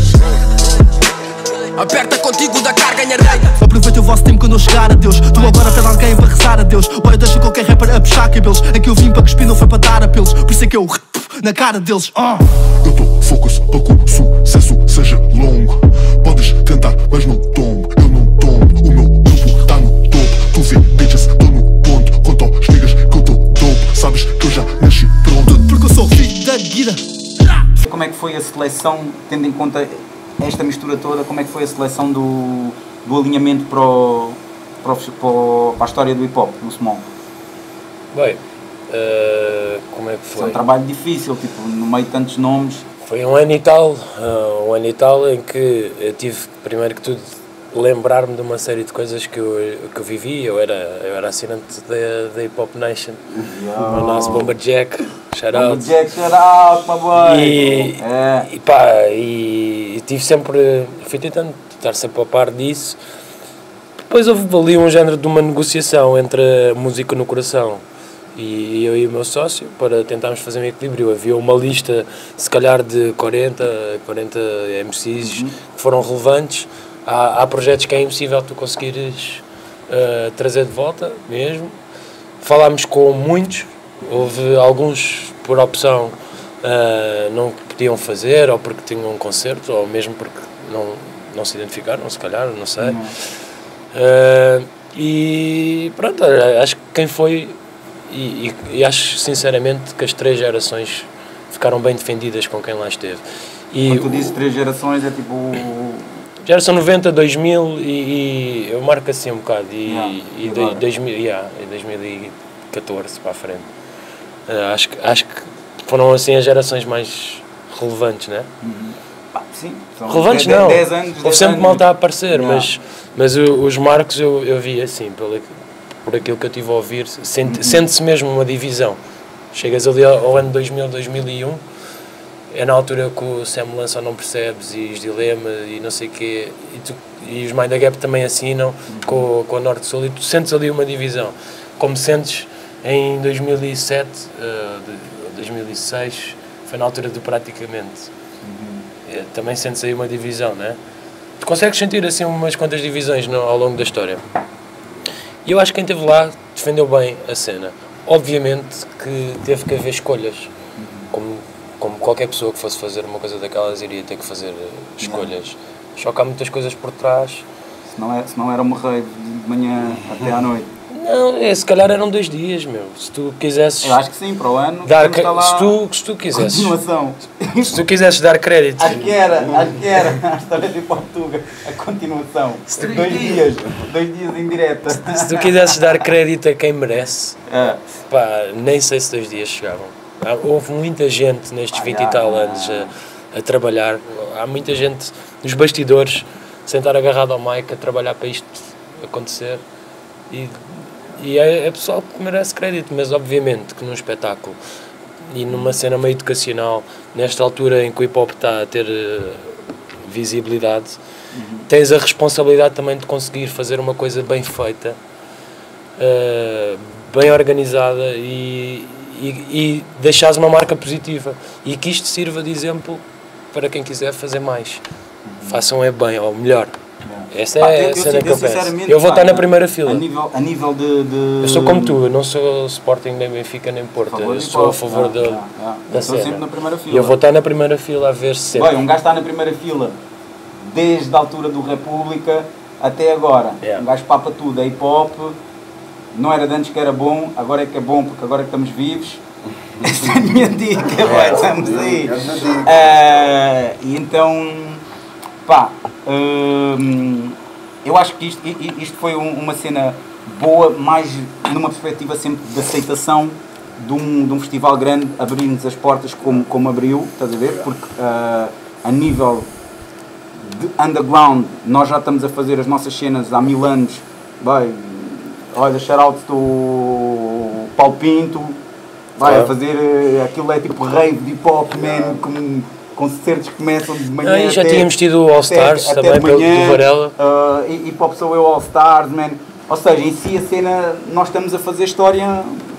Aperta contigo da carga, ganha rei. Aproveita o vosso tempo quando eu chegar a Deus. Tu agora pede alguém para rezar a Deus. Boy, deixa qualquer rapper a puxar cabelos. É que eu vim para cuspir, não foi para dar apelos. Por isso é que eu na cara deles. uh. Eu tô focus para que o sucesso seja longo. Podes tentar, mas não tombo. Eu não tombo, o meu grupo tá no topo. Tu vê, bitches, tô no ponto. Conto aos niggas que eu tô dope. Sabes que eu já nasci pronto. Tudo porque eu sou filho da guida. Como é que foi a seleção, tendo em conta esta mistura toda, como é que foi a seleção do, do alinhamento para, o, para, o, para a história do hip hop no Small? Bem, uh, como é que foi? Foi um trabalho difícil, tipo, no meio de tantos nomes. Foi um ano e tal, uh, um ano e tal em que eu tive, primeiro que tudo, lembrar-me de uma série de coisas que eu, que eu vivi. Eu era, eu era assinante da, da Hip Hop Nation, o nosso Bomber Jack, shout out. Bomber Jack, shout out, my boy. E, é. e pá, e, e tive sempre, fui tentando estar sempre a par disso. Depois houve ali um género de uma negociação entre a música no coração e eu e o meu sócio para tentarmos fazer um equilíbrio. Havia uma lista, se calhar, de quarenta, quarenta M Cs uhum. que foram relevantes. Há, há projetos que é impossível tu conseguires uh, trazer de volta mesmo. Falámos com muitos, houve alguns por opção uh, não podiam fazer, ou porque tinham um concerto, ou mesmo porque não, não se identificaram, se calhar, não sei. Uhum. Uh, e pronto, acho que quem foi, e, e, e acho sinceramente que as três gerações ficaram bem defendidas com quem lá esteve. E quando tu dizes três gerações, é tipo... Geração noventa, dois mil e, e eu marco assim um bocado, e, yeah, e, de, dois mil, yeah, e dois mil e catorze para a frente. Uh, acho, que, acho que foram assim as gerações mais relevantes, né? Uhum. Ah, sim, relevantes dez, não, dez anos, houve sempre anos. malta a aparecer, yeah. mas, mas o, os marcos eu, eu vi assim, pelo, por aquilo que eu tive a ouvir, sente, uhum. sente-se mesmo uma divisão. Chegas ali ao, ao ano dois mil, dois mil e um, é na altura que o Sam lança Não Percebes e os Dilemas e não sei o quê, e, tu, e os Mind the Gap também assinam uhum. com, com a Norte Sul, e tu sentes ali uma divisão, como sentes em dois mil e sete, uh, dois mil e seis, foi na altura do Praticamente. Uhum. É, também sentes aí uma divisão, né? Tu consegues sentir assim umas quantas divisões no, ao longo da história. E eu acho que quem esteve lá defendeu bem a cena. Obviamente que teve que haver escolhas, uhum. como como qualquer pessoa que fosse fazer uma coisa daquelas iria ter que fazer escolhas. Não. Só que há muitas coisas por trás. Se não, é, se não era uma rave de manhã até à noite. Não, é, se calhar eram dois dias, meu. Se tu quisesses... Eu acho que sim, para o ano. Dar, se, tu, se tu quisesses... Continuação. Se tu quisesses dar crédito... Acho que era, acho que era. A história de Portugal, a continuação. Se tu, dois dias, dois dias em direta. Se, se tu quisesses dar crédito a quem merece, é. pá, nem sei se dois dias chegavam. Houve muita gente nestes vinte e tal anos a, a trabalhar. Há muita gente nos bastidores, sentar agarrado ao mic, a trabalhar para isto acontecer. E, e é, é pessoal que merece crédito, mas obviamente que num espetáculo e numa cena meio educacional, nesta altura em que o hip hop está a ter uh, visibilidade, uhum. tens a responsabilidade também de conseguir fazer uma coisa bem feita, uh, bem organizada e, e, e deixares uma marca positiva. E que isto sirva de exemplo para quem quiser fazer mais. Uhum. Façam é bem, ou melhor. Essa é ah, a cena que eu penso. Eu vou estar na primeira fila. A nível, a nível de, de... Eu sou como tu, eu não sou Sporting, nem Benfica, nem Porto. Eu sou a favor da, ah, ah, da estou cena. sempre na primeira fila. Eu vou estar na primeira fila a ver se sempre. Bem, um gajo está na primeira fila desde a altura do República até agora. Yeah. Um gajo papa tudo, é hip hop. Não era de antes que era bom, agora é que é bom porque agora é que estamos vivos. Essa é a minha dica, yeah. Estamos aí. Uh, e então, pá, uh, eu acho que isto, isto foi uma cena boa, mais numa perspectiva sempre de aceitação de um, de um festival grande, abrir-nos as portas como, como abriu, estás a ver? Porque uh, a nível de underground, nós já estamos a fazer as nossas cenas há mil anos. Bem, olha, shout-out do Paulo Pinto, vai claro. A fazer aquilo é tipo rave de hip hop, man, com concertos que começam de manhã. Ah, e já até, tínhamos tido o All Stars até, também, pelo do Varela. Uh, hip hop sou eu All Stars, man. Ou seja, em si a cena, nós estamos a fazer história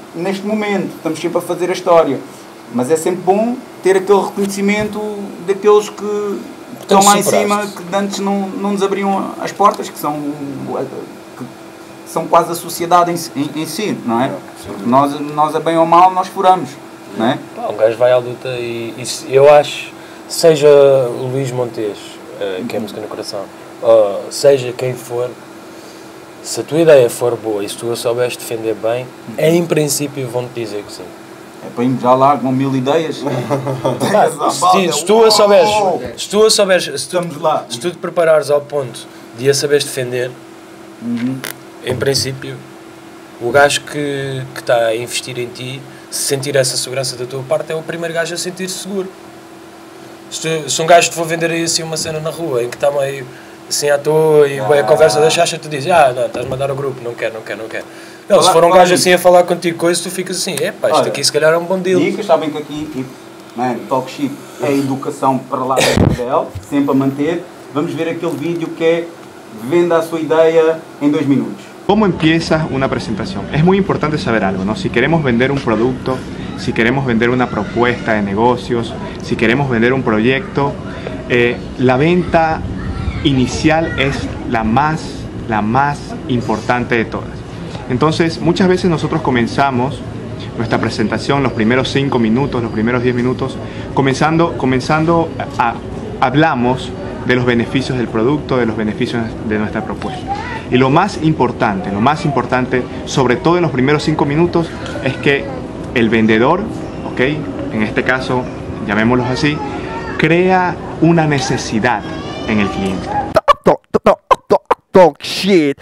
neste momento, estamos sempre a fazer a história. Mas é sempre bom ter aquele reconhecimento daqueles que estão lá em cima, que antes não, não nos abriam as portas, que são, que são quase a sociedade em, em, em si, não é? Nós, nós, a bem ou mal, nós furamos, não é? Um gajo vai à luta e, e eu acho, seja o Luís Montes, uh, que é música no coração, ou seja quem for, se a tua ideia for boa e se tu a souberes defender bem, em princípio vão-te dizer que sim. É para irmos já lá com mil ideias. Ah, se, se tu a souberes, se tu a souberes, se tu, se tu te preparares ao ponto de a saberes defender, uhum. em princípio, o gajo que que está a investir em ti, se sentir essa segurança da tua parte, é o primeiro gajo a sentir-se seguro. Se, tu, se um gajo te for vender aí assim uma cena na rua, em que está meio assim à toa e ah. a conversa da chacha, tu dizes, ah, não, estás a mandar ao grupo, não quero, não quero, não quero. Não, se for um gajo assim a falar contigo coisa, tu ficas assim, epá, isto aqui se calhar é um bom deal. Dicas, sabem que aqui, man, Talk Shit é educação para lá dela, sempre a manter. Vamos ver aquele vídeo que é venda a sua ideia em dois minutos. ¿Cómo empieza una presentación? Es muy importante saber algo, ¿no? Si queremos vender un producto, si queremos vender una propuesta de negocios, si queremos vender un proyecto, eh, la venta inicial es la más, la más importante de todas. Entonces, muchas veces nosotros comenzamos nuestra presentación, los primeros cinco minutos, los primeros diez minutos, comenzando, comenzando a, hablamos de los beneficios del producto, de los beneficios de nuestra propuesta. Y lo más importante, lo más importante, sobre todo en los primeros cinco minutos, es que el vendedor, ¿ok? En este caso, llamémoslo así, crea una necesidad en el cliente. Talk, talk, talk, talk shit.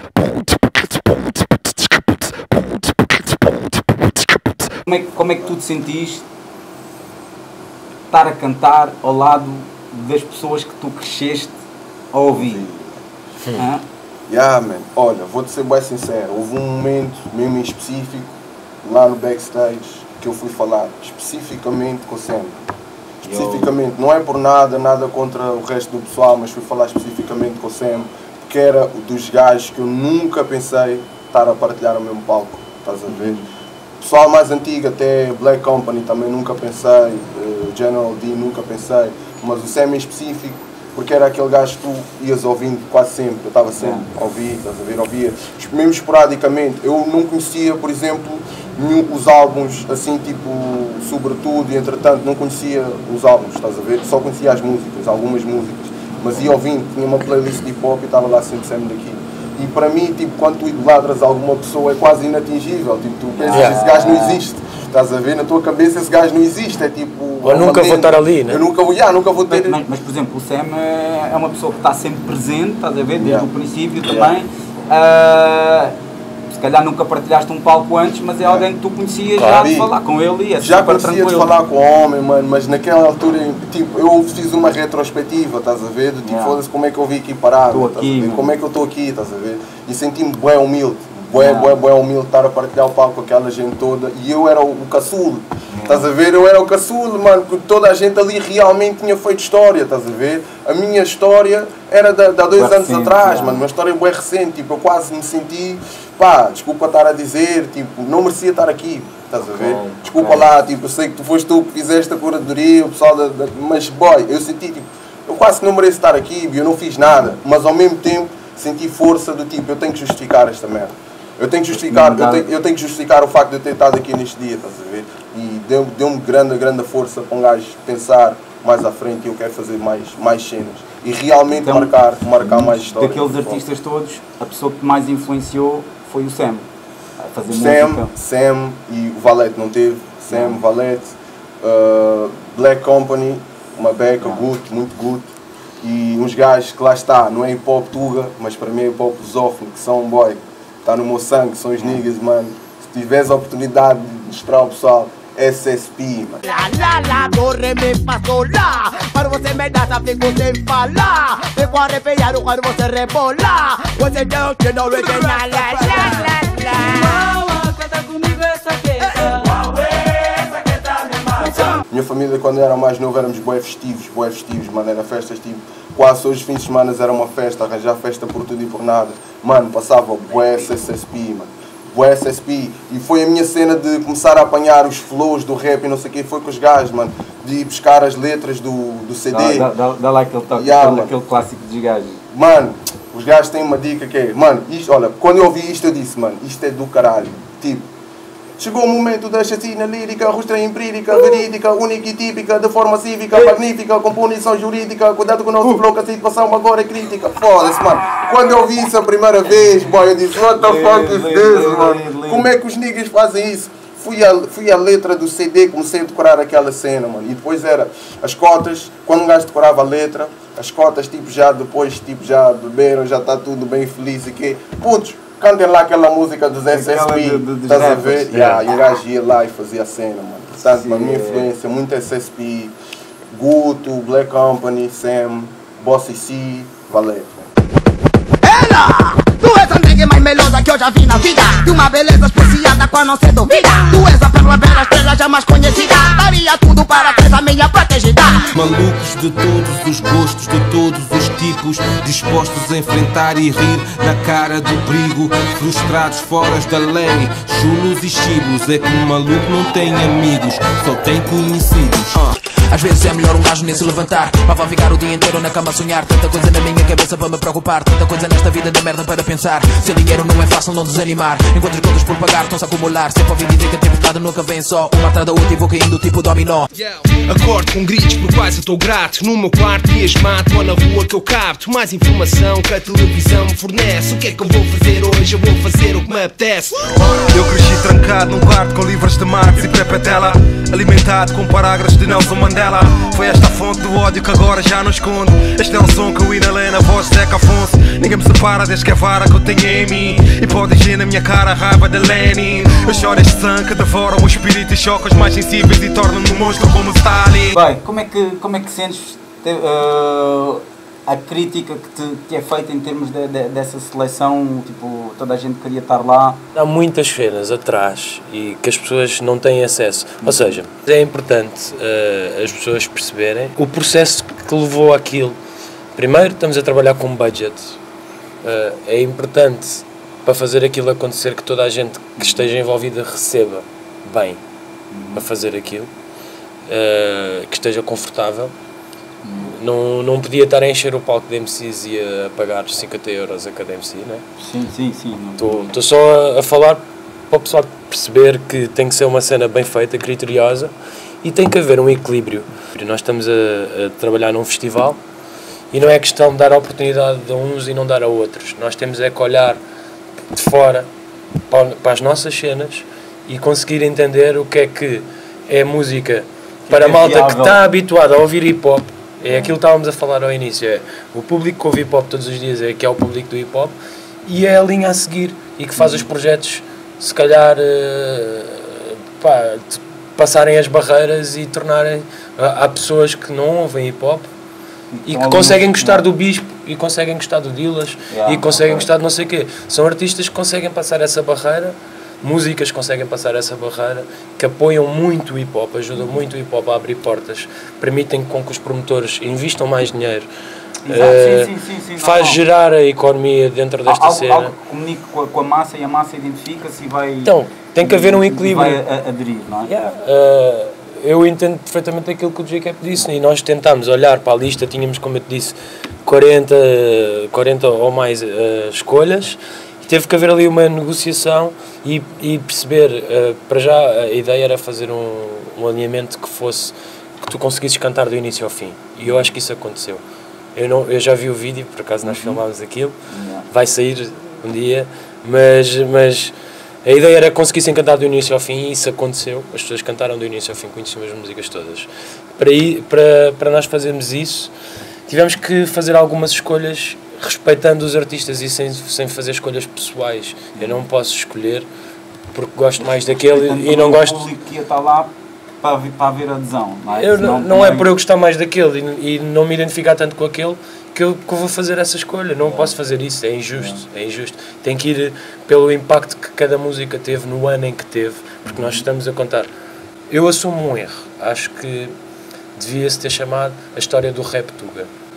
Como é, como é que tu te sentiste estar a cantar ao lado das pessoas que tu cresceste a ouvir? Hum. Ah? Yeah, man. Olha, vou-te ser bem sincero, houve um momento mesmo em específico lá no backstage que eu fui falar especificamente com o Sam. Especificamente, não é por nada, nada contra o resto do pessoal, mas fui falar especificamente com o Sam, porque era dos gajos que eu nunca pensei estar a partilhar o mesmo palco, estás a ver? Pessoal mais antigo, até Black Company também nunca pensei, uh, General D nunca pensei, mas o Sam em específico, porque era aquele gajo que tu ias ouvindo quase sempre, eu estava sempre a ouvir, estás a ver, ouvia, mesmo esporadicamente. Eu não conhecia, por exemplo, nenhum, os álbuns, assim, tipo, sobretudo, e entretanto não conhecia os álbuns, estás a ver, só conhecia as músicas, algumas músicas, mas ia ouvindo, tinha uma playlist de hip hop e estava lá sempre Sam daqui. E para mim, tipo, quando tu idolatras alguma pessoa é quase inatingível, tipo, tu pensas que yeah. esse gajo não existe, estás a ver, na tua cabeça esse gajo não existe, é tipo... Ou nunca vou estar ali, né? Eu nunca vou, yeah, nunca vou ter... Mas, mas, por exemplo, o Sam é uma pessoa que está sempre presente, estás a ver, desde yeah. o princípio também. Yeah. Uh, se calhar nunca partilhaste um palco antes, mas é yeah. alguém que tu conhecias claro. já de falar com ele e é já super conhecia de falar com o homem, mano, mas naquela altura, tipo, eu fiz uma retrospectiva, estás a ver, de tipo, yeah. foda-se como é que eu vim aqui parado, estás aqui, a ver, como é que eu estou aqui, estás a ver, e senti-me bem humilde, bem, yeah. bem, bem humilde estar a partilhar o palco com aquela gente toda, e eu era o, o caçulo, yeah. estás a ver, eu era o caçulo, mano, porque toda a gente ali realmente tinha feito história, estás a ver, a minha história era de, de há dois anos recente, atrás, yeah. mano, uma história bem recente, tipo, eu quase me senti... Pá, desculpa estar a dizer, tipo, não merecia estar aqui, estás a ver? Okay, desculpa okay. lá, tipo, eu sei que tu foste tu que fizeste a curadoria, o pessoal da, da... Mas, boy, eu senti, tipo, eu quase que não mereço estar aqui, eu não fiz nada, mas ao mesmo tempo senti força do tipo, eu tenho que justificar esta merda. Eu tenho que justificar, eu tenho, eu tenho que justificar o facto de eu ter estado aqui neste dia, estás a ver? E deu-me deu grande, grande força para um gajo pensar mais à frente e eu quero fazer mais, mais cenas. E realmente então, marcar, marcar mais história. Daqueles artistas todos, a pessoa que mais influenciou foi o Sam. A fazer Sam, música. Sam e o Valete não teve. Sam, não. Valete, uh, Black Company, uma beca, good, muito good. E uns gajos que lá está, não é hip hop tuga, mas para mim é hip hop lusófono, que são, boy, está no meu sangue, são os niggas, mano. Se tiveres a oportunidade de mostrar ao pessoal, S S P, mano. Lá, lá, lá, do re mi fa sol lá. Quando você me dá, tá fico sem falar. Fico arrepiado quando você rebolar. Você não te não vê que lá, lá, lá, lá, lá. Canta comigo essa queita. Minha família, quando eu era mais novo, éramos bué festivos, bué festivos, mano. Era festas tipo, quase todos os fins de semana era uma festa, arranjar festa por tudo e por nada. Mano, passava bué S S P, mano. o S S P, e foi a minha cena de começar a apanhar os flows do rap e não sei o que, foi com os gajos, mano, de ir buscar as letras do, do C D. Dá, dá, dá lá aquele toque, yeah, aquele, aquele clássico dos gajos. Mano, os gajos têm uma dica que é, mano, isto, olha, quando eu ouvi isto eu disse, mano, isto é do caralho, tipo, chegou o momento da chacina lírica, rostra empírica, verídica, única e típica, de forma cívica, magnífica, com punição jurídica, cuidado com o nosso flow, que a situação agora é crítica. Foda-se, mano. Quando eu vi isso a primeira vez, boy, eu disse, what the fuck is this, mano? Como é que os niggas fazem isso? Fui a, fui a letra do C D, comecei a decorar aquela cena, mano. E depois era as cotas, quando um gajo decorava a letra, as cotas, tipo, já depois, tipo, já beberam, já está tudo bem feliz e que, putz, cantem lá aquela música dos S S P, estás a ver? Yeah, e o gajo ia lá e fazia a cena, mano. Portanto, a minha influência, muito S S P, Guto, Black Company, Sam, Bossy C, valeu. Ela! Tu és a nega mais melosa que eu já vi na vida. De uma beleza especiada com a não ser duvida. Tu és a pérola bela, estrela jamais conhecida. Daria tudo para ter a minha protegida. Malucos de todos os gostos, de todos os tipos, dispostos a enfrentar e rir na cara do perigo. Frustrados fora da lei, chulos e chibos. É que um maluco não tem amigos, só tem conhecidos. uh. Às vezes é melhor um gajo nem se levantar. Mas vão ficar o dia inteiro na cama a sonhar. Tanta coisa na minha cabeça para me preocupar. Tanta coisa nesta vida de merda para pensar. Sem dinheiro não é fácil não desanimar. Enquanto as contas por pagar estão-se a acumular. Sempre ouvi dizer que a tempestade nunca vem só. Uma atrás da outra e vou caindo tipo dominó. Acordo com gritos por quais eu estou grato. No meu quarto e esmato ou na rua que eu capto. Mais informação que a televisão me fornece. O que é que eu vou fazer hoje? Eu vou fazer o que me apetece. Eu cresci trancado num quarto com livros de Marx e Pepe Tela, alimentado com parágrafos de Nelson Mandela. Foi esta a fonte do ódio que agora já não escondo. Este é o som que eu inalei na voz de Zeca Afonso. Ninguém me separa desde que a vara que eu tenho em mim. E pode ir na minha cara a raiva de Lenin. Eu choro este sangue que devora o meu espírito e choca os mais sensíveis e torna-me um monstro como Stalin. Bem, como é que, como é que sentes uh, a crítica que, te, que é feita em termos de, de, dessa seleção? Tipo, toda a gente queria estar lá. Há muitas cenas atrás e que as pessoas não têm acesso. Ou seja, é importante uh, as pessoas perceberem o processo que levou àquilo. Primeiro, estamos a trabalhar com budget. Uh, é importante para fazer aquilo acontecer que toda a gente que esteja envolvida receba bem para fazer aquilo, uh, que esteja confortável. Não, não podia estar a encher o palco de M Cs e a pagar cinquenta euros a cada M C, não é? Sim, sim, sim. Estou só a, a falar para o pessoal perceber que tem que ser uma cena bem feita, criteriosa, e tem que haver um equilíbrio. Nós estamos a, a trabalhar num festival e não é questão de dar a oportunidade a uns e não dar a outros. Nós temos é que olhar de fora para, para as nossas cenas e conseguir entender o que é que é música para a malta que está habituada a ouvir hip-hop. É aquilo que estávamos a falar ao início, é o público que ouve hip-hop todos os dias, é que é o público do hip-hop, e é a linha a seguir, e que faz os projetos, se calhar, uh, pá, passarem as barreiras e tornarem... Há, há pessoas que não ouvem hip-hop e que conseguem gostar do Bispo, e conseguem gostar do Dillas, e conseguem gostar de não sei o quê. São artistas que conseguem passar essa barreira, músicas que conseguem passar essa barreira, que apoiam muito o hip-hop, ajudam muito o hip-hop a abrir portas, permitem com que os promotores investam mais dinheiro, uh, sim, sim, sim, sim, faz não, gerar a economia dentro desta algo, cena. Algo que comunique com a, com a massa e a massa identifica-se e vai... Então, tem que haver um equilíbrio. E vai a, aderir, não é? Yeah. Uh, eu entendo perfeitamente aquilo que o J K disse, e nós tentámos olhar para a lista, tínhamos, como eu te disse, quarenta, quarenta ou mais uh, escolhas. Teve que haver ali uma negociação e, e perceber, uh, para já a ideia era fazer um, um alinhamento que fosse, que tu conseguisses cantar do início ao fim, e eu acho que isso aconteceu. Eu, não, eu já vi o vídeo, por acaso nós filmámos aquilo, vai sair um dia, mas, mas a ideia era que conseguissem cantar do início ao fim, e isso aconteceu, as pessoas cantaram do início ao fim, conheciam as músicas todas. Para, ir, para, para nós fazermos isso, tivemos que fazer algumas escolhas respeitando os artistas e sem, sem fazer escolhas pessoais. Eu não posso escolher porque gosto mais daquele e não gosto... O público que ia estar lá para, para haver adesão, não é? Eu, não, não é por eu gostar mais daquele e, e não me identificar tanto com aquele que eu, que eu vou fazer essa escolha. Não posso fazer isso, é injusto, é injusto. Tem que ir pelo impacto que cada música teve no ano em que teve, porque nós estamos a contar. Eu assumo um erro. Acho que devia-se ter chamado a história do rap Tuga.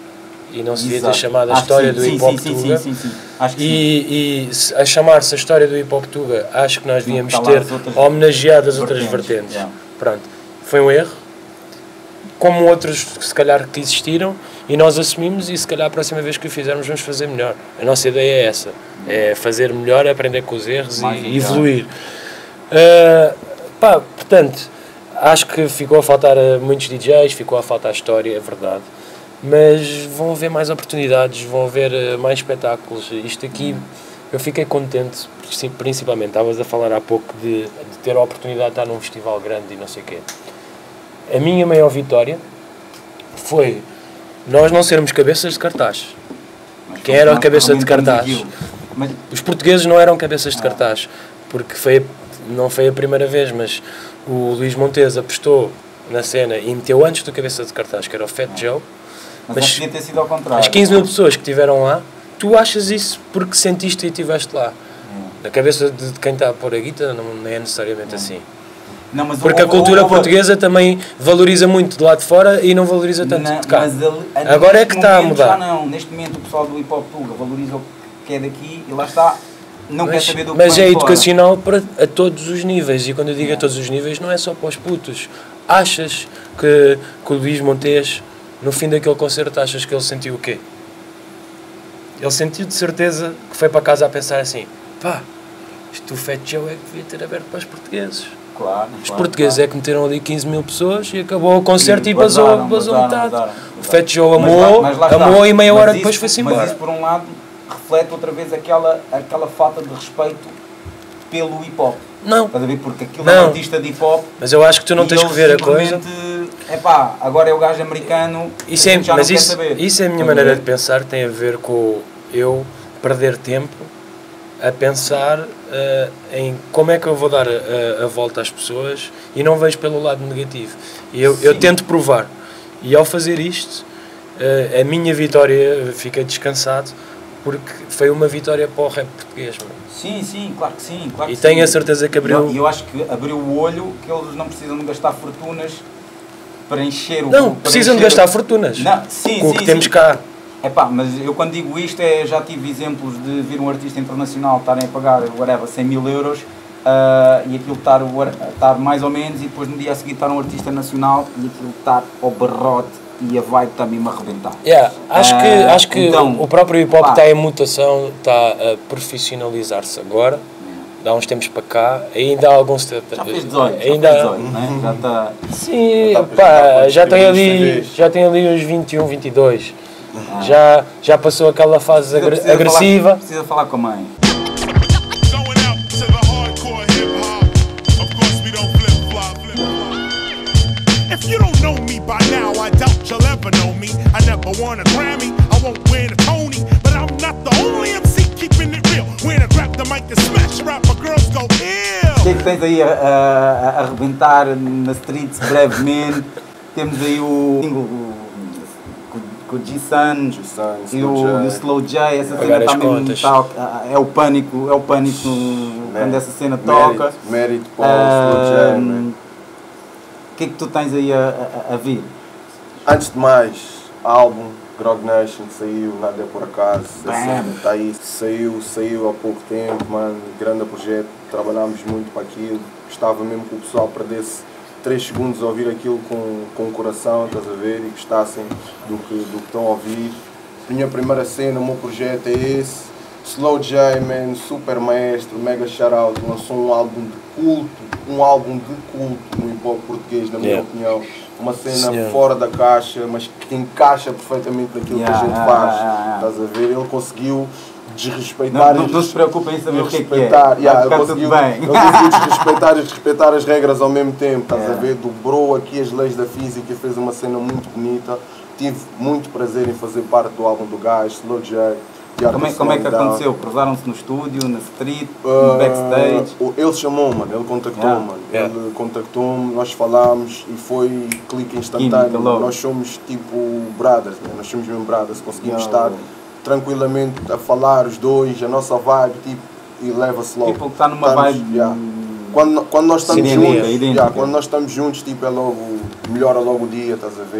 e não se devia ter Exato. chamado a Acho história que do sim, hip hop sim, sim, Tuga. sim, sim, sim. Acho que e, e se- a chamar-se a história do hip hop Tuga, acho que nós devíamos Tá lá ter as outras homenageado as outras vertentes, vertentes. yeah. Pronto, foi um erro, como outros se calhar que existiram, e nós assumimos, e se calhar a próxima vez que o fizermos vamos fazer melhor. A nossa ideia é essa, é fazer melhor, aprender com os erros Mais e melhor. evoluir. Uh, pá, portanto, acho que ficou a faltar a muitos D Js, ficou a faltar a história, é verdade, mas vão haver mais oportunidades, vão haver uh, mais espetáculos. Isto aqui, eu fiquei contente, sim, principalmente, estavas a falar há pouco de, de ter a oportunidade de estar num festival grande e não sei o quê. A minha maior vitória foi nós não sermos cabeças de cartaz. Quem era a cabeça de cartaz? Mas... Os portugueses não eram cabeças de cartaz, porque foi, não foi a primeira vez, mas o Luís Montes apostou na cena e meteu antes do cabeça de cartaz, que era o Fat Joe. Mas, mas podia ter sido ao contrário. As quinze mil pessoas que estiveram lá, tu achas isso porque sentiste e estiveste lá. Hum. Na cabeça de quem está a pôr a guita não, não é necessariamente hum. assim. Não, mas porque o, a cultura o, o, portuguesa também valoriza muito de lá de fora e não valoriza tanto na, de cá. Mas ele, agora é que está a mudar. Já não, neste momento o pessoal do hip hop Tuga valoriza o que é daqui e lá está, não mas, quer saber do que Mas é fora. educacional para a todos os níveis, e quando eu digo yeah. a todos os níveis não é só para os putos. Achas que, que o Luís Montes, no fim daquele concerto, achas que ele sentiu o quê? Ele sentiu de certeza que foi para casa a pensar assim, pá, isto o Fat Joe é que devia ter aberto para os portugueses. Claro, os claro, portugueses claro. é que meteram ali quinze mil pessoas e acabou o concerto e, e basou, bazaram, basou bazaram, metade. bazaram, o Fat Joe amou, mas lá, mas amou e meia hora mas depois isso, foi-se embora. Mas isso, por um lado, reflete outra vez aquela, aquela falta de respeito pelo hip hop. Não. Estás a ver? Porque aquilo não. é um artista de hip hop. Mas eu acho que tu não tens que ver a coisa. É pá, agora é o gajo americano. Isso é, já mas não isso, quer saber. isso é a minha Estás maneira de pensar, tem a ver com eu perder tempo a pensar uh, em como é que eu vou dar a, a, a volta às pessoas e não vejo pelo lado negativo. E eu, eu tento provar. E ao fazer isto, uh, a minha vitória, fiquei descansado, porque foi uma vitória para o rap português. Mano. Sim, sim, claro que sim. Claro e que tenho sim. a certeza que abriu... E eu, eu acho que abriu o olho que eles não precisam de gastar fortunas para encher o... Não, precisam encher... de gastar fortunas não, sim, com sim, o que sim. temos cá. É pá, mas eu quando digo isto, é, já tive exemplos de vir um artista internacional estarem a pagar, whatever, cem mil euros uh, e aquilo estar, estar mais ou menos, e depois no dia a seguir estar um artista nacional e aquilo estar ao barrote e a vibe está mesmo a arrebentar. Yeah, acho que, uh, acho que então, o próprio hip hop está em mutação, está a profissionalizar-se agora, dá uns tempos para cá, ainda há alguns... Já fez dezoito, ainda... já fez dezoito, né? Já está... Sim, já, pá, já, tem ali, já tem ali uns vinte e um, vinte e dois. Ah. Já, já passou aquela fase precisa, precisa agressiva. Falar, precisa falar com a mãe. If you don't know me by now, I doubt you'll ever know me. I never won a Grammy, I won't win a Tony, but I'm not the only M C keeping it real. When I grab the mic and smash a rapper, girls go ill. O que é que tens aí a, a, a arrebentar na streets brevemente? Temos aí o single com o G-Sun e o Slow J, essa cena está mesmo, tá, é o pânico, é o pânico quando essa cena toca. Mérito para o Slow J, man. O que é que tu tens aí a, a, a vir? Antes de mais, álbum Grog Nation saiu, nada é por acaso, a cena está aí, saiu, saiu há pouco tempo, mano, grande projeto, trabalhámos muito para aquilo, gostava mesmo que o pessoal perdesse três segundos a ouvir aquilo com, com o coração, estás a ver, e gostassem do que, do que estão a ouvir. Minha primeira cena, o meu projeto é esse. Slow J, man, super maestro, mega shout-out, lançou um álbum de culto, um álbum de culto no hip hop português, na minha yeah. opinião. Uma cena yeah. fora da caixa, mas que encaixa perfeitamente naquilo yeah, que a gente yeah, faz. Yeah, yeah. Estás a ver? Ele conseguiu desrespeitar... Não, não, não se preocupem em saber o que é que é. Yeah, ele conseguiu, ele conseguiu desrespeitar e respeitar as regras ao mesmo tempo, estás yeah. a ver? Dobrou aqui as leis da física e fez uma cena muito bonita. Tive muito prazer em fazer parte do álbum do gajo, Slow J. Como é, como é que aconteceu? Cruzaram-se no estúdio, na street, no uh, backstage? Ele chamou, mano, ele contactou, yeah. mano. Yeah. Ele contactou-me, nós falámos e foi clique instantâneo. Nós somos tipo brothers, né? Nós somos mesmo brothers, conseguimos yeah. estar tranquilamente a falar os dois, a nossa vibe, tipo, e leva-se logo. Tipo, está numa estamos, vibe... Yeah. Quando, quando nós estamos Sim, juntos, idêntica. Yeah, quando nós estamos juntos, tipo, é logo, melhora logo o dia, estás a ver?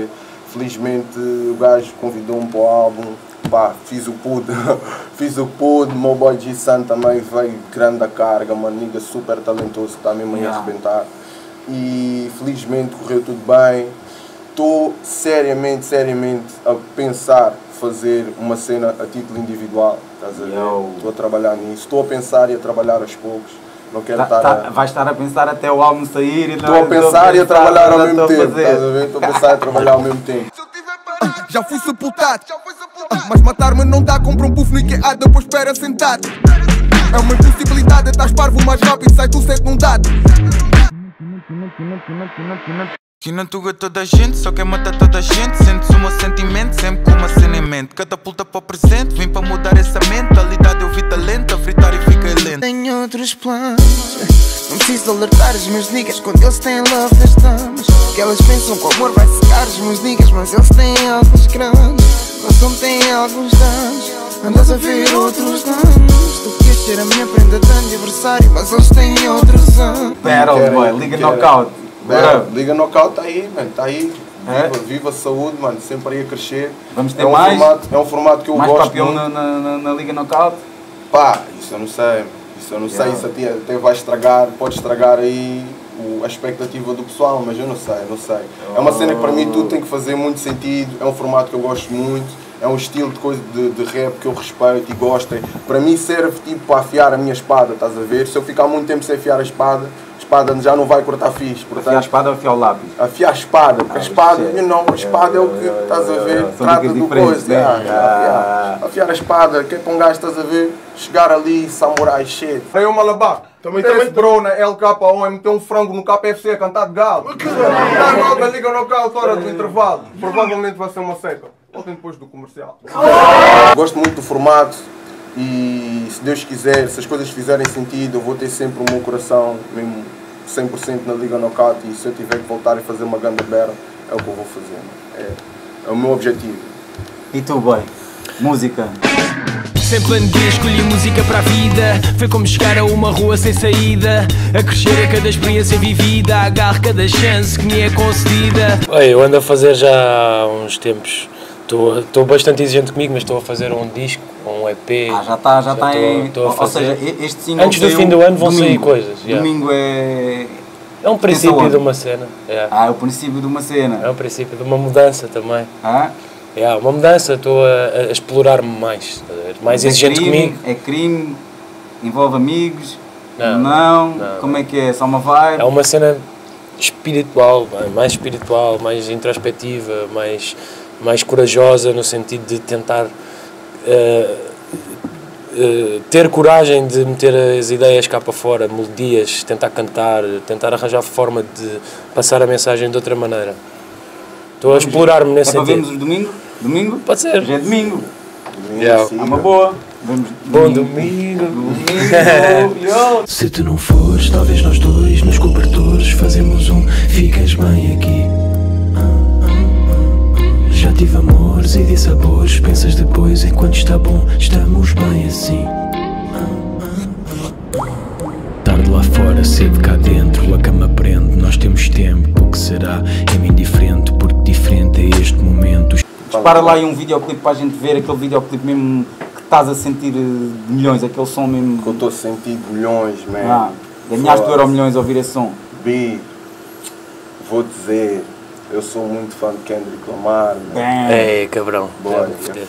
felizmente o gajo convidou-me para o álbum, pá, fiz o P U D, fiz o P U D, meu boy G-Sun também veio grande da carga, uma nigga super talentoso que está mesmo a arrebentar. E felizmente correu tudo bem. Estou seriamente, seriamente a pensar fazer uma cena a título individual, estás a ver? Estou a trabalhar nisso, estou a pensar e a trabalhar aos poucos. Não quero tá, estar tá, a... Vais estar a pensar até o álbum sair e Estou a pensar e a trabalhar ao mesmo tempo, estás a ver? Estou a pensar e a trabalhar ao mesmo tempo. Já fui sepultado, mas matar-me não dá, compra um puff no IKEA, depois espera sentado. É uma impossibilidade, estás parvo mais rápido, sai do set num dado. Aqui na Tuga toda a gente só quer matar toda a gente. Sentes o meu sentimento, sempre com uma cena em mente. Catapulta para o presente, vim para mudar essa mentalidade. Eu vi talento, a fritar e fiquei lento. Tenho outros planos, não preciso alertar os meus niggas quando eles têm love das damas. Que elas pensam que o amor vai secar os meus niggas, mas eles têm alguns grandes. Mas como têm alguns danos, andas a ver outros danos. Tu queres ser a minha prenda de aniversário, mas eles têm outros anos. Battle boy, liga knockout. Bem, Liga Knockout está aí, mano, está aí. Viva, viva a saúde, mano, sempre aí a crescer. Vamos ter é um mais? Formato, é um formato que eu mais gosto campeão muito. Na, na, na Liga Knockout? Pá, isso eu não sei. Isso eu não Yeah. sei, isso até, até vai estragar, pode estragar aí o, a expectativa do pessoal, mas eu não sei, não sei. É uma cena que para mim tudo tem que fazer muito sentido, é um formato que eu gosto muito, é um estilo de coisa de, de rap que eu respeito e gosto. Para mim serve tipo para afiar a minha espada, estás a ver? Se eu ficar muito tempo sem afiar a espada, a espada já não vai cortar fixe. Portanto, afiar a espada ou afiar o lápis? Afiar a espada, porque ah, a espada, you know, a espada é, é o que estás a ver, é, trata do coisa. Né? Ah, ah, afiar, afiar a espada, que é para um gajo, estás a ver, chegar ali, samurai shit. Aí o Malabar, também tem esse bro na L K O M, meteu um frango no K F C a cantar de galo. Está mal da Liga Knockout, hora do intervalo. Provavelmente vai ser uma seca. Voltem depois do comercial. Gosto muito do formato e se Deus quiser, se as coisas fizerem sentido, eu vou ter sempre o meu coração mesmo cem por cento na Liga Knockout e se eu tiver que voltar e fazer uma grande battle, é o que eu vou fazer. É, é o meu objetivo. E tu, boy? Música? Sem plano B, escolhi música para a vida. Foi como chegar a uma rua sem saída. A crescer a cada experiência vivida. Agarre cada chance que me é concedida. Oi, eu ando a fazer já há uns tempos. Estou bastante exigente comigo, mas estou a fazer um disco, um E P. Ah, já está já está em... Tô, tô a fazer. Ou seja, este single antes do fim do ano vão domingo. sair coisas. Domingo yeah. é... É um princípio de uma cena. Yeah. Ah, é o princípio de uma cena. É um princípio de uma mudança também. Ah? Yeah, uma mudança, estou a, a explorar-me mais. Mais mas exigente é crime, comigo. É crime? Envolve amigos? Não, não, não. Como é que é? Só uma vibe? É uma cena espiritual, mais espiritual, mais introspectiva, mais... mais corajosa no sentido de tentar uh, uh, ter coragem de meter as ideias cá para fora, melodias, tentar cantar, tentar arranjar forma de passar a mensagem de outra maneira. Estou a explorar-me nesse sentido. É para sentido. vermos domingo? Domingo? Pode ser. Já é domingo. Domingo yeah. sim, é uma boa. Vamos Bom domingo. domingo. Se tu não fores, talvez nós dois nos cobertores fazemos um ficas bem aqui. Já tive amores e dissabores, pensas depois, enquanto está bom, estamos bem assim. Tarde lá fora, cedo cá dentro, a cama prende, nós temos tempo, o que será? É-me indiferente, porque diferente é este momento. Dispara lá aí um videoclipe para a gente ver, aquele videoclipe mesmo que estás a sentir de milhões, aquele som mesmo... Que eu estou a sentir de milhões, man. Ah, ganhaste o Euro Milhões a ouvir esse som? B, vou dizer... Eu sou muito fã de Kendrick Lamar. Ei, cabrão. Boa,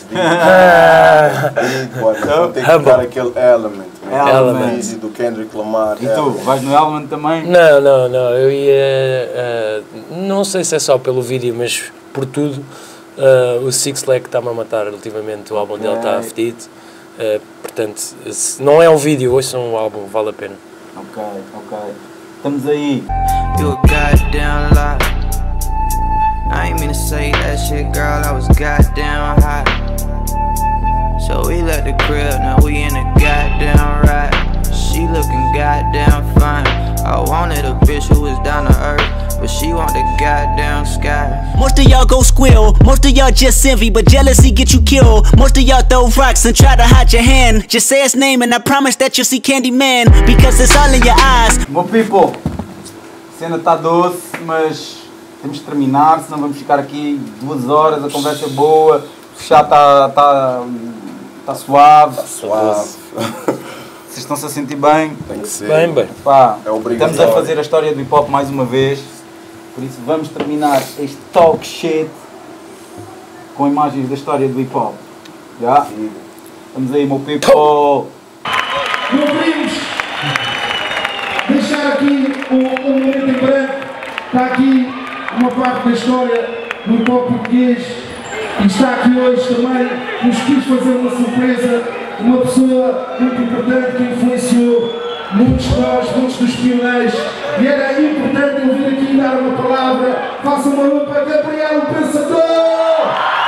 vou ter que dar aquele Element. Element. Easy do Kendrick Lamar. E tu, vais no Element também? Não, não, não. Eu ia... Uh, não sei se é só pelo vídeo, mas por tudo. Uh, o Six Leg está-me a matar ultimamente. O álbum okay. dele está fedido. Uh, portanto, se não é um vídeo, hoje é um álbum, vale a pena. Ok, ok. Estamos aí. You a goddamn lie. I ain't mean to say that shit, girl, I was goddamn hot. So we left the crib, now we in a goddamn ride. She looking goddamn fine. I wanted a bitch who was down to earth, but she want the goddamn sky. Most of y'all go squeal, most of y'all just envy, but jealousy get you killed. Most of y'all throw rocks and try to hide your hand. Just say his name and I promise that you'll see Candyman, because it's all in your eyes. Bom people, a cena tá doce, mas temos de terminar, senão vamos ficar aqui duas horas, a conversa é boa, o chá está tá, tá suave. Está suave. Vocês estão-se a sentir bem? Tem que ser. Bem, bem. Pá, é obrigatório. estamos a fazer a história do hip hop mais uma vez, por isso vamos terminar este talk shit com imagens da história do hip hop. Já? Vamos aí, meu people! Meus primos, deixar aqui um, um momento em branco. Está aqui uma parte da história do hip hop português e está aqui hoje também, nos quis fazer uma surpresa, uma pessoa muito importante que influenciou muitos de nós, muitos dos pioneiros, e era importante eu vir aqui dar uma palavra. Faça uma luta para Gabriel o Pensador!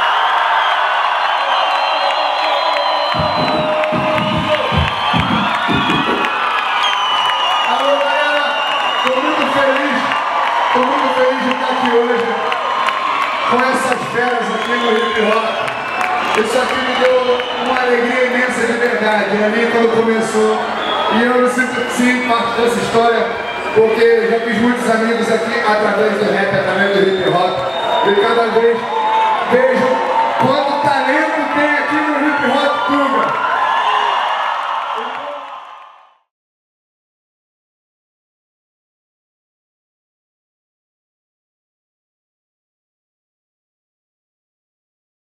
Alô galera, estou muito feliz, estou muito feliz de estar aqui hoje com essas feras aqui no hip hop. Isso aqui me deu uma alegria imensa de verdade, a mim quando começou. E eu me sinto sim parte dessa história, porque já fiz muitos amigos aqui através do rap, através do hip hop. E cada vez vejo